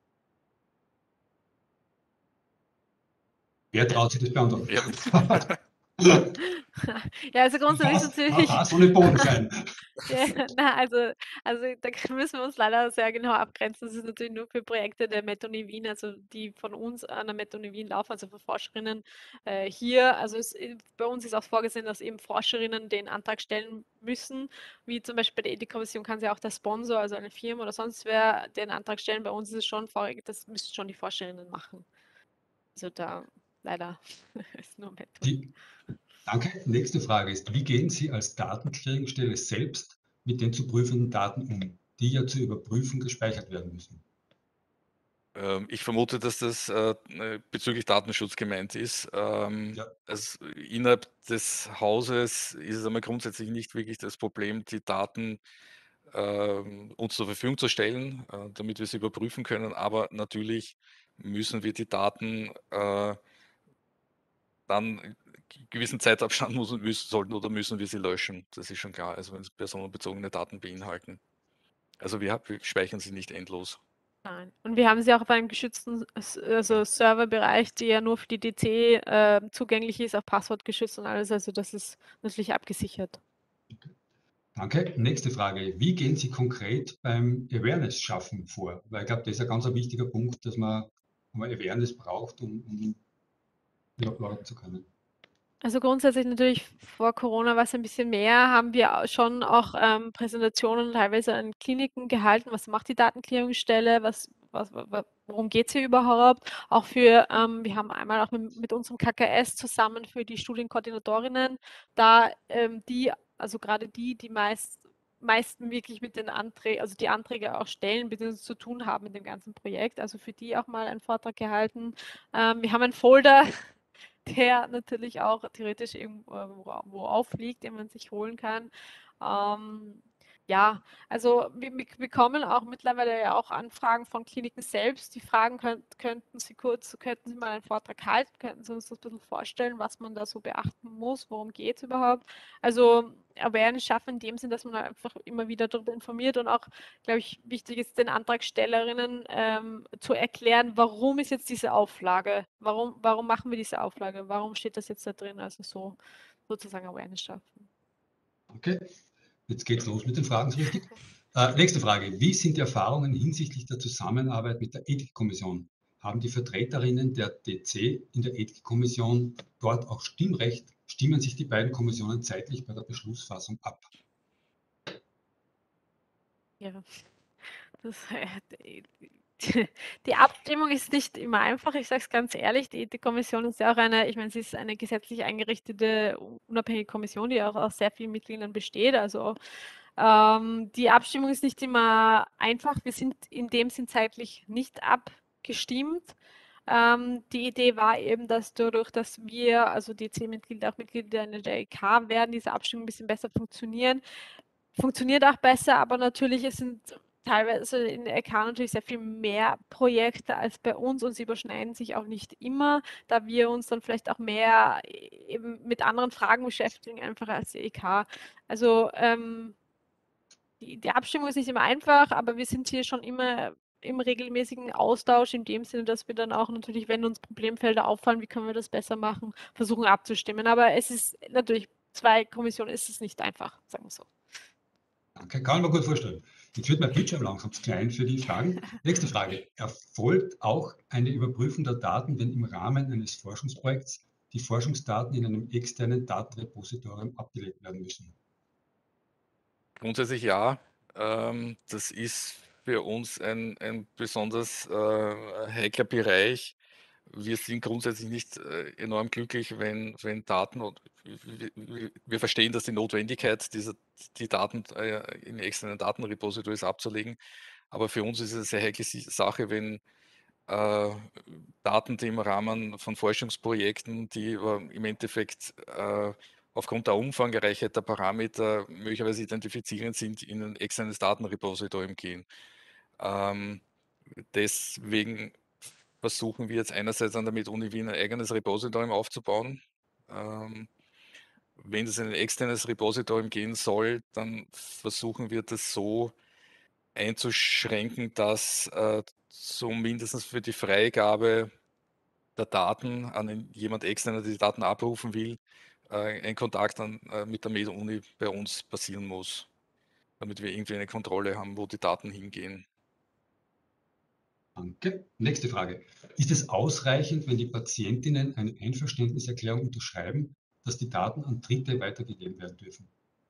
Wer traut sich das beantworten? Ja. Ja, also grundsätzlich ist natürlich. Ah, so eine Boden sein. Ja, na, also, also da müssen wir uns leider sehr genau abgrenzen. Das ist natürlich nur für Projekte der Met-Uni Wien, also die von uns an der Met-Uni Wien laufen, also für Forscherinnen äh, hier. Also es, bei uns ist auch vorgesehen, dass eben Forscherinnen den Antrag stellen müssen, wie zum Beispiel bei der Ethikkommission kann sie auch der Sponsor, also eine Firma oder sonst wer, den Antrag stellen. Bei uns ist es schon vorgesehen, das müssen schon die Forscherinnen machen. Also da leider ist nur Met-Uni. Danke. Nächste Frage ist, wie gehen Sie als Datenclearingstelle selbst mit den zu prüfenden Daten um, die ja zur Überprüfung gespeichert werden müssen? Ähm, ich vermute, dass das äh, bezüglich Datenschutz gemeint ist. Ähm, Ja. also innerhalb des Hauses ist es einmal grundsätzlich nicht wirklich das Problem, die Daten ähm, uns zur Verfügung zu stellen, äh, damit wir sie überprüfen können. Aber natürlich müssen wir die Daten äh, dann einen gewissen Zeitabstand müssen, müssen, sollten oder müssen wir sie löschen. Das ist schon klar, also wenn es personenbezogene Daten beinhalten. Also wir, wir speichern sie nicht endlos. Nein. Und wir haben sie auch auf einem geschützten also Serverbereich, der ja nur für die D C äh, zugänglich ist, auch passwortgeschützt und alles. Also das ist natürlich abgesichert. Danke. Nächste Frage. Wie gehen Sie konkret beim Awareness-Schaffen vor? Weil ich glaube, das ist ein ganz wichtiger Punkt, dass man, man Awareness braucht, um, um überplaudern zu können. Also grundsätzlich natürlich vor Corona war es ein bisschen mehr, haben wir schon auch ähm, Präsentationen teilweise an Kliniken gehalten. Was macht die Datenclearingstelle? Was, was, worum geht es hier überhaupt? Auch für, ähm, wir haben einmal auch mit, mit unserem K K S zusammen für die Studienkoordinatorinnen, da ähm, die, also gerade die, die meist, meisten wirklich mit den Anträgen, also die Anträge auch stellen, bzw. zu tun haben mit dem ganzen Projekt. Also für die auch mal einen Vortrag gehalten. Ähm, wir haben einen Folder, der natürlich auch theoretisch irgendwo wo aufliegt, den man sich holen kann. Ähm, ja, also wir, wir bekommen auch mittlerweile ja auch Anfragen von Kliniken selbst, die fragen, könnt, könnten Sie kurz, könnten Sie mal einen Vortrag halten, könnten Sie uns das ein bisschen vorstellen, was man da so beachten muss, worum geht es überhaupt? Also Awareness schaffen in dem Sinn, dass man einfach immer wieder darüber informiert und auch, glaube ich, wichtig ist, den Antragstellerinnen ähm, zu erklären, warum ist jetzt diese Auflage, warum, warum machen wir diese Auflage, warum steht das jetzt da drin, also so sozusagen Awareness schaffen. Okay, jetzt geht's los mit den Fragen, so richtig. Äh, nächste Frage. Wie sind die Erfahrungen hinsichtlich der Zusammenarbeit mit der Ethikkommission? Haben die Vertreterinnen der D C in der Ethikkommission dort auch Stimmrecht? Stimmen sich die beiden Kommissionen zeitlich bei der Beschlussfassung ab? Ja, das, äh, die Abstimmung ist nicht immer einfach, ich sage es ganz ehrlich. Die Ethikkommission ist ja auch eine, ich meine, sie ist eine gesetzlich eingerichtete, unabhängige Kommission, die auch aus sehr vielen Mitgliedern besteht. Also ähm, die Abstimmung ist nicht immer einfach. Wir sind in dem Sinn zeitlich nicht abgestimmt. Ähm, die Idee war eben, dass dadurch, dass wir, also die zehn Mitglieder auch Mitglieder in der E K werden, diese Abstimmung ein bisschen besser funktionieren. Funktioniert auch besser, aber natürlich es sind teilweise in der E K natürlich sehr viel mehr Projekte als bei uns und sie überschneiden sich auch nicht immer, da wir uns dann vielleicht auch mehr eben mit anderen Fragen beschäftigen, einfach als die E K. Also ähm, die, die Abstimmung ist nicht immer einfach, aber wir sind hier schon immer im regelmäßigen Austausch, in dem Sinne, dass wir dann auch natürlich, wenn uns Problemfelder auffallen, wie können wir das besser machen, versuchen abzustimmen. Aber es ist natürlich, zwei Kommissionen ist es nicht einfach, sagen wir so. Danke, kann man gut vorstellen. Jetzt wird mein Bildschirm langsam zu klein für die Fragen. Nächste Frage. Erfolgt auch eine Überprüfung der Daten, wenn im Rahmen eines Forschungsprojekts die Forschungsdaten in einem externen Datenrepositorium abgelegt werden müssen? Grundsätzlich ja. Ähm, das ist für uns ein, ein besonders äh, heikler Bereich. Wir sind grundsätzlich nicht äh, enorm glücklich, wenn, wenn Daten, und wir, wir- wir verstehen, dass die Notwendigkeit, diese, die Daten äh, in externen Datenrepositories abzulegen, aber für uns ist es eine sehr heikle Si- Sache, wenn äh, Daten, die im Rahmen von Forschungsprojekten, die aber im Endeffekt äh, aufgrund der Umfangreichheit der Parameter möglicherweise identifizierend sind, in ein externes Datenrepository gehen. Ähm, deswegen versuchen wir jetzt einerseits an der Med-Uni Wien ein eigenes Repository aufzubauen. Ähm, wenn es in ein externes Repository gehen soll, dann versuchen wir das so einzuschränken, dass äh, zumindest für die Freigabe der Daten an einen- jemand externer, der die Daten abrufen will, äh, ein Kontakt dann äh, mit der Med-Uni bei uns passieren muss, damit wir irgendwie eine Kontrolle haben, wo die Daten hingehen. Danke. Nächste Frage. Ist es ausreichend, wenn die Patientinnen eine Einverständniserklärung unterschreiben, dass die Daten an Dritte weitergegeben werden dürfen?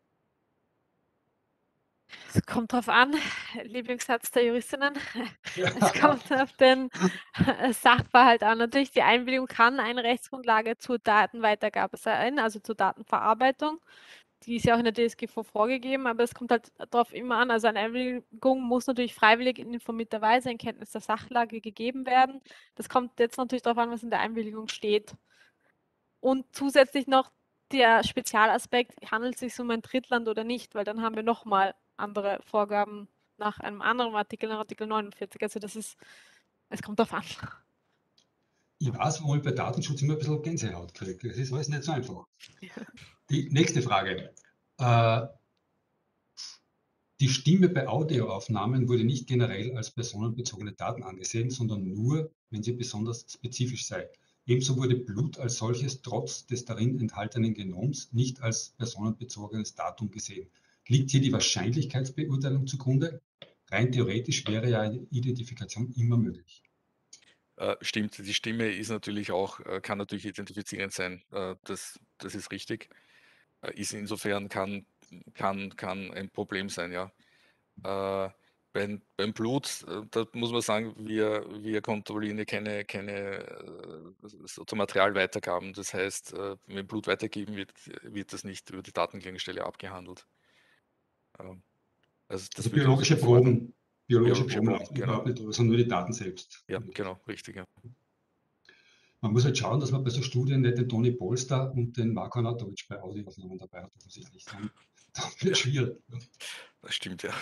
Es kommt drauf an, Lieblingssatz der Juristinnen. Es kommt auf den Sachverhalt an. Natürlich, die Einwilligung kann eine Rechtsgrundlage zur Datenweitergabe sein, also zur Datenverarbeitung. Die ist ja auch in der D S G V vorgegeben, aber es kommt halt darauf immer an. Also eine Einwilligung muss natürlich freiwillig in informierter Weise in Kenntnis der Sachlage gegeben werden. Das kommt jetzt natürlich darauf an, was in der Einwilligung steht. Und zusätzlich noch der Spezialaspekt, handelt es sich um ein Drittland oder nicht, weil dann haben wir nochmal andere Vorgaben nach einem anderen Artikel, nach Artikel neunundvierzig. Also das ist, es kommt darauf an. Ich weiß, warum ich bei Datenschutz immer ein bisschen Gänsehaut kriege. Das ist alles nicht so einfach. Die nächste Frage. Äh, die Stimme bei Audioaufnahmen wurde nicht generell als personenbezogene Daten angesehen, sondern nur, wenn sie besonders spezifisch sei. Ebenso wurde Blut als solches trotz des darin enthaltenen Genoms nicht als personenbezogenes Datum gesehen. Liegt hier die Wahrscheinlichkeitsbeurteilung zugrunde? Rein theoretisch wäre ja eine Identifikation immer möglich. Äh, stimmt, die Stimme ist natürlich auch, äh, kann natürlich identifizierend sein. Äh, das, das ist richtig. Äh, ist insofern kann, kann, kann ein Problem sein, ja. Äh, beim, beim Blut, äh, da muss man sagen, wir, wir kontrollieren ja keine, keine äh, so Materialweitergaben. Das heißt, äh, wenn Blut weitergegeben wird, wird das nicht über die Datenklärungsstelle abgehandelt. Ähm, also Also das würde uns biologische überfordern. Proben, biologische Biologische Proben Proben, laufen genau. überhaupt nicht drüber, sondern nur die Daten selbst. Ja, genau, richtig, ja. Man muss halt schauen, dass man bei so Studien nicht den Toni Polster und den Marko Anatovic bei Audioaufnahmen dabei hat, offensichtlich. Dann, dann wird es schwierig. Das stimmt, ja.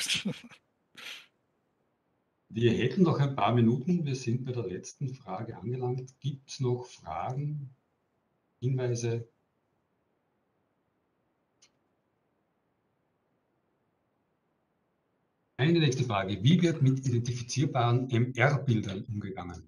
Wir hätten noch ein paar Minuten. Wir sind bei der letzten Frage angelangt. Gibt es noch Fragen, Hinweise? Eine nächste Frage. Wie wird mit identifizierbaren M R-Bildern umgegangen?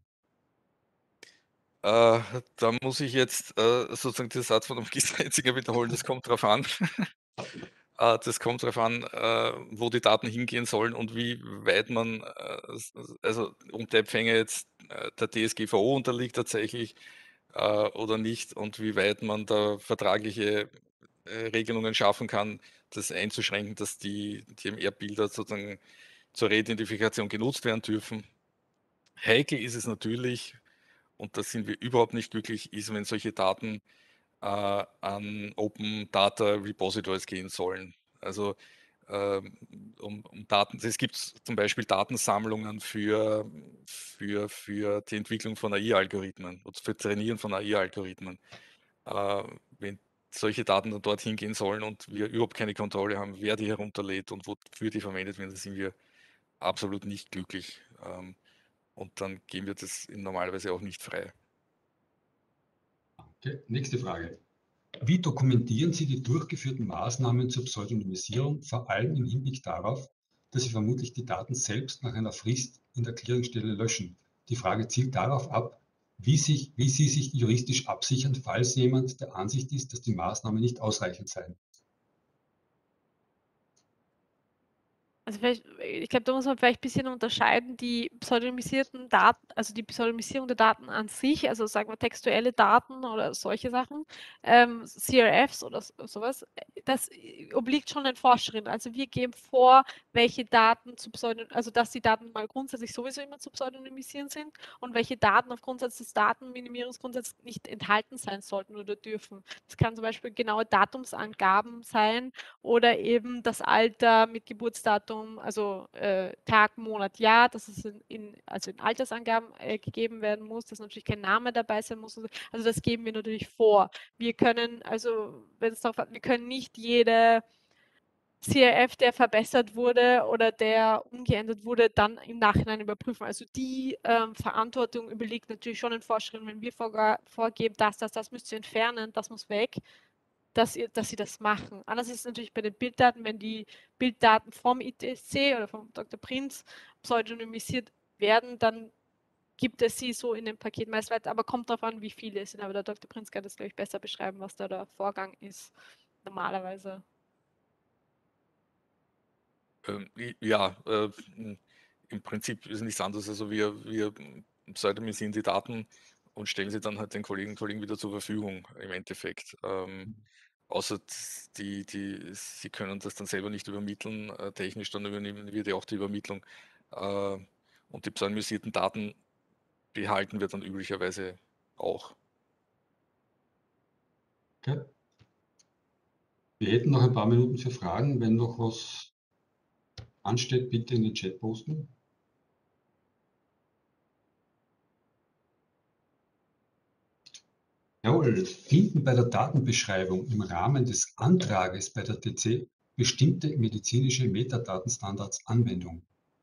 Äh, da muss ich jetzt äh, sozusagen den Satz von dem Magister Etzinger wiederholen, das kommt drauf an. Äh, das kommt darauf an, äh, wo die Daten hingehen sollen und wie weit man, äh, also ob der Empfänger jetzt äh, der D S G V O unterliegt tatsächlich äh, oder nicht und wie weit man da vertragliche äh, Regelungen schaffen kann, das einzuschränken, dass die, die M R-Bilder sozusagen zur Reidentifikation genutzt werden dürfen. Heikel ist es natürlich, und da sind wir überhaupt nicht glücklich, ist, wenn solche Daten äh, an Open Data Repositories gehen sollen. Also ähm, um, um Daten, es gibt zum Beispiel Datensammlungen für, für, für die Entwicklung von A I-Algorithmen oder für Trainieren von A I-Algorithmen. Äh, wenn solche Daten dann dorthin gehen sollen und wir überhaupt keine Kontrolle haben, wer die herunterlädt und wofür die verwendet werden, dann sind wir absolut nicht glücklich. Ähm, und dann geben wir das normalerweise auch nicht frei. Okay. Nächste Frage. Wie dokumentieren Sie die durchgeführten Maßnahmen zur Pseudonymisierung, vor allem im Hinblick darauf, dass Sie vermutlich die Daten selbst nach einer Frist in der Clearingstelle löschen? Die Frage zielt darauf ab, wie, sich, wie Sie sich juristisch absichern, falls jemand der Ansicht ist, dass die Maßnahmen nicht ausreichend seien. Also vielleicht, ich glaube, da muss man vielleicht ein bisschen unterscheiden, die pseudonymisierten Daten, also die Pseudonymisierung der Daten an sich, also sagen wir textuelle Daten oder solche Sachen, ähm, C R Fs oder sowas, das obliegt schon den Forscherinnen. Also wir geben vor, welche Daten zu pseudonymisieren, also dass die Daten mal grundsätzlich sowieso immer zu pseudonymisieren sind und welche Daten auf Grundsatz des Datenminimierungsgrundsatzes nicht enthalten sein sollten oder dürfen. Das kann zum Beispiel genaue Datumsangaben sein oder eben das Alter mit Geburtsdatum, also äh, Tag, Monat, Jahr, dass es in, in, also in Altersangaben äh, gegeben werden muss, dass natürlich kein Name dabei sein muss. Also das geben wir natürlich vor. Wir können, also wenn es darauf, wir können nicht jede C R F, der verbessert wurde oder der umgeändert wurde, dann im Nachhinein überprüfen. Also die ähm, Verantwortung überliegt natürlich schon den Forscherinnen, wenn wir vorgeben, das, das, das müsst ihr entfernen, das muss weg, dass, ihr, dass sie das machen. Anders ist es natürlich bei den Bilddaten, wenn die Bilddaten vom I T S C oder vom Doktor Prinz pseudonymisiert werden, dann gibt es sie so in dem Paket meist weiter, aber kommt darauf an, wie viele es sind. Aber der Doktor Prinz kann das, glaube ich, besser beschreiben, was da der Vorgang ist, normalerweise. Ähm, ja, äh, im Prinzip ist nichts anderes. Also wir, wir pseudonymisieren die Daten und stellen sie dann halt den Kolleginnen und Kollegen wieder zur Verfügung im Endeffekt. Ähm, außer die, die, sie können das dann selber nicht übermitteln, äh, technisch, dann übernehmen wir die auch die Übermittlung. Äh, und die pseudonymisierten Daten behalten wir dann üblicherweise auch. Okay. Wir hätten noch ein paar Minuten für Fragen. Wenn noch was ansteht, bitte in den Chat posten. Jawohl, finden bei der Datenbeschreibung im Rahmen des Antrages bei der T C bestimmte medizinische Metadatenstandards Anwendung?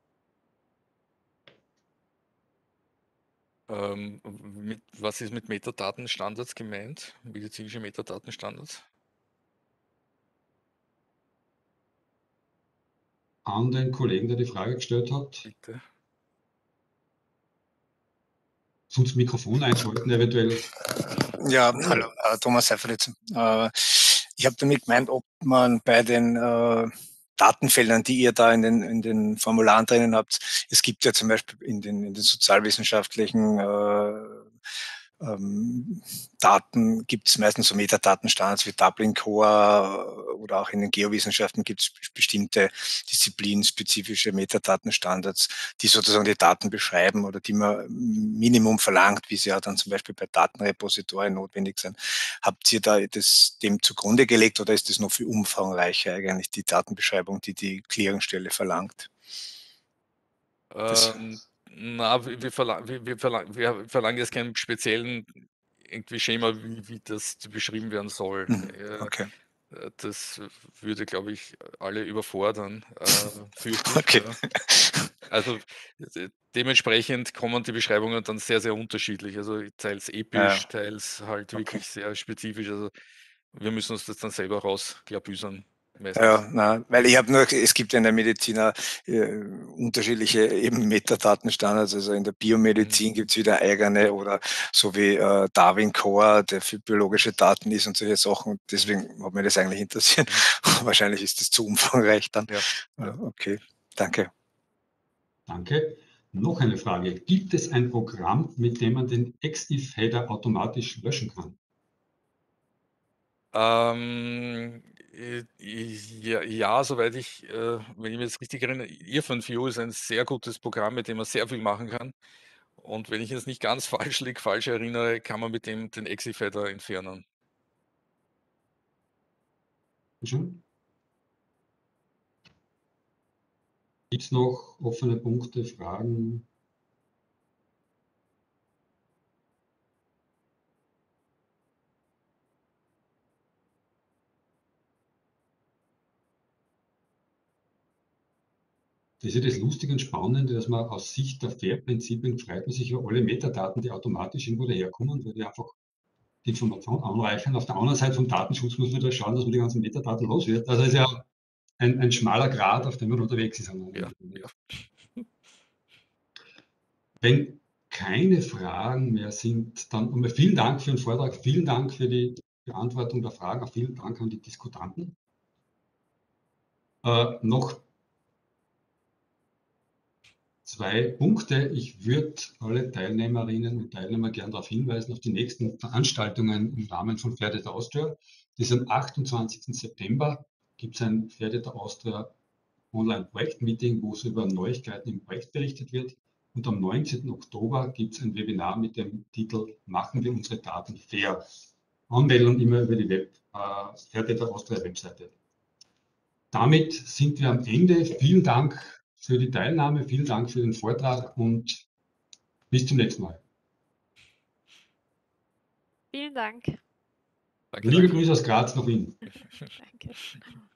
Ähm, mit, was ist mit Metadatenstandards gemeint? Medizinische Metadatenstandards? An den Kollegen, der die Frage gestellt hat. Bitte. Sonst Mikrofon einschalten, eventuell. Ja, hallo, äh, Thomas Seiferlitz. Äh, ich habe damit gemeint, ob man bei den äh, Datenfeldern, die ihr da in den, in den Formularen drinnen habt, es gibt ja zum Beispiel in den, in den sozialwissenschaftlichen äh, ähm, Daten gibt es meistens so Metadatenstandards wie Dublin Core oder auch in den Geowissenschaften gibt es bestimmte disziplinspezifische Metadatenstandards, die sozusagen die Daten beschreiben oder die man Minimum verlangt, wie sie ja dann zum Beispiel bei Datenrepositorien notwendig sind. Habt ihr da das dem zugrunde gelegt oder ist das noch viel umfangreicher eigentlich, die Datenbeschreibung, die die Clearingstelle verlangt? Ähm, na, wir, wir, verlang, wir, wir, verlang, wir verlangen jetzt keinen speziellen irgendwie Schema, wie, wie das beschrieben werden soll. Mhm, okay. Äh, das würde, glaube ich, alle überfordern, äh, fürchte ich. Okay. Ja. Also dementsprechend kommen die Beschreibungen dann sehr, sehr unterschiedlich. Also teils episch, Ja. teils halt Okay. wirklich sehr spezifisch. Also wir müssen uns das dann selber rausklabüsern. Meistens. Ja, na, weil ich habe nur, es gibt ja in der Medizin äh, unterschiedliche eben Metadatenstandards, also in der Biomedizin Mhm. gibt es wieder eigene oder so wie äh, Darwin Core, der für biologische Daten ist und solche Sachen. Deswegen hat mich das eigentlich interessiert. Mhm. Wahrscheinlich ist das zu umfangreich dann. Ja, ja. Okay, danke. Danke. Noch eine Frage. Gibt es ein Programm, mit dem man den EXIF-Header automatisch löschen kann? Ähm, ja, ja, soweit ich, äh, wenn ich mich jetzt richtig erinnere, Irfan-View ist ein sehr gutes Programm, mit dem man sehr viel machen kann. Und wenn ich jetzt nicht ganz falsch liege, falsch erinnere, kann man mit dem den EXIF-Header entfernen. Schon? Gibt es noch offene Punkte, Fragen? Das ist ja das Lustige und Spannende, dass man aus Sicht der FAIR-Prinzipien freut man sich über alle Metadaten, die automatisch irgendwo daherkommen, weil die einfach die Information anreichern. Auf der anderen Seite vom Datenschutz muss man da schauen, dass man die ganzen Metadaten los wird. Also es ist ja ein, ein schmaler Grat, auf dem man unterwegs ist. Ja, ja. Wenn keine Fragen mehr sind, dann um, vielen Dank für den Vortrag, vielen Dank für die Beantwortung der Fragen, auch vielen Dank an die Diskutanten. Äh, noch zwei Punkte. Ich würde alle Teilnehmerinnen und Teilnehmer gerne darauf hinweisen, auf die nächsten Veranstaltungen im Rahmen von Fair Data Austria. Das ist am achtundzwanzigsten September gibt es ein Fair Data Austria Online-Projektmeeting, wo es über Neuigkeiten im Projekt berichtet wird. Und am neunzehnten Oktober gibt es ein Webinar mit dem Titel Machen wir unsere Daten fair. Anmeldung immer über die Web, äh, Fair Data Austria Webseite. Damit sind wir am Ende. Vielen Dank für die Teilnahme, vielen Dank für den Vortrag und bis zum nächsten Mal. Vielen Dank. Danke, Liebe danke. Grüße aus Graz nach Wien. Danke.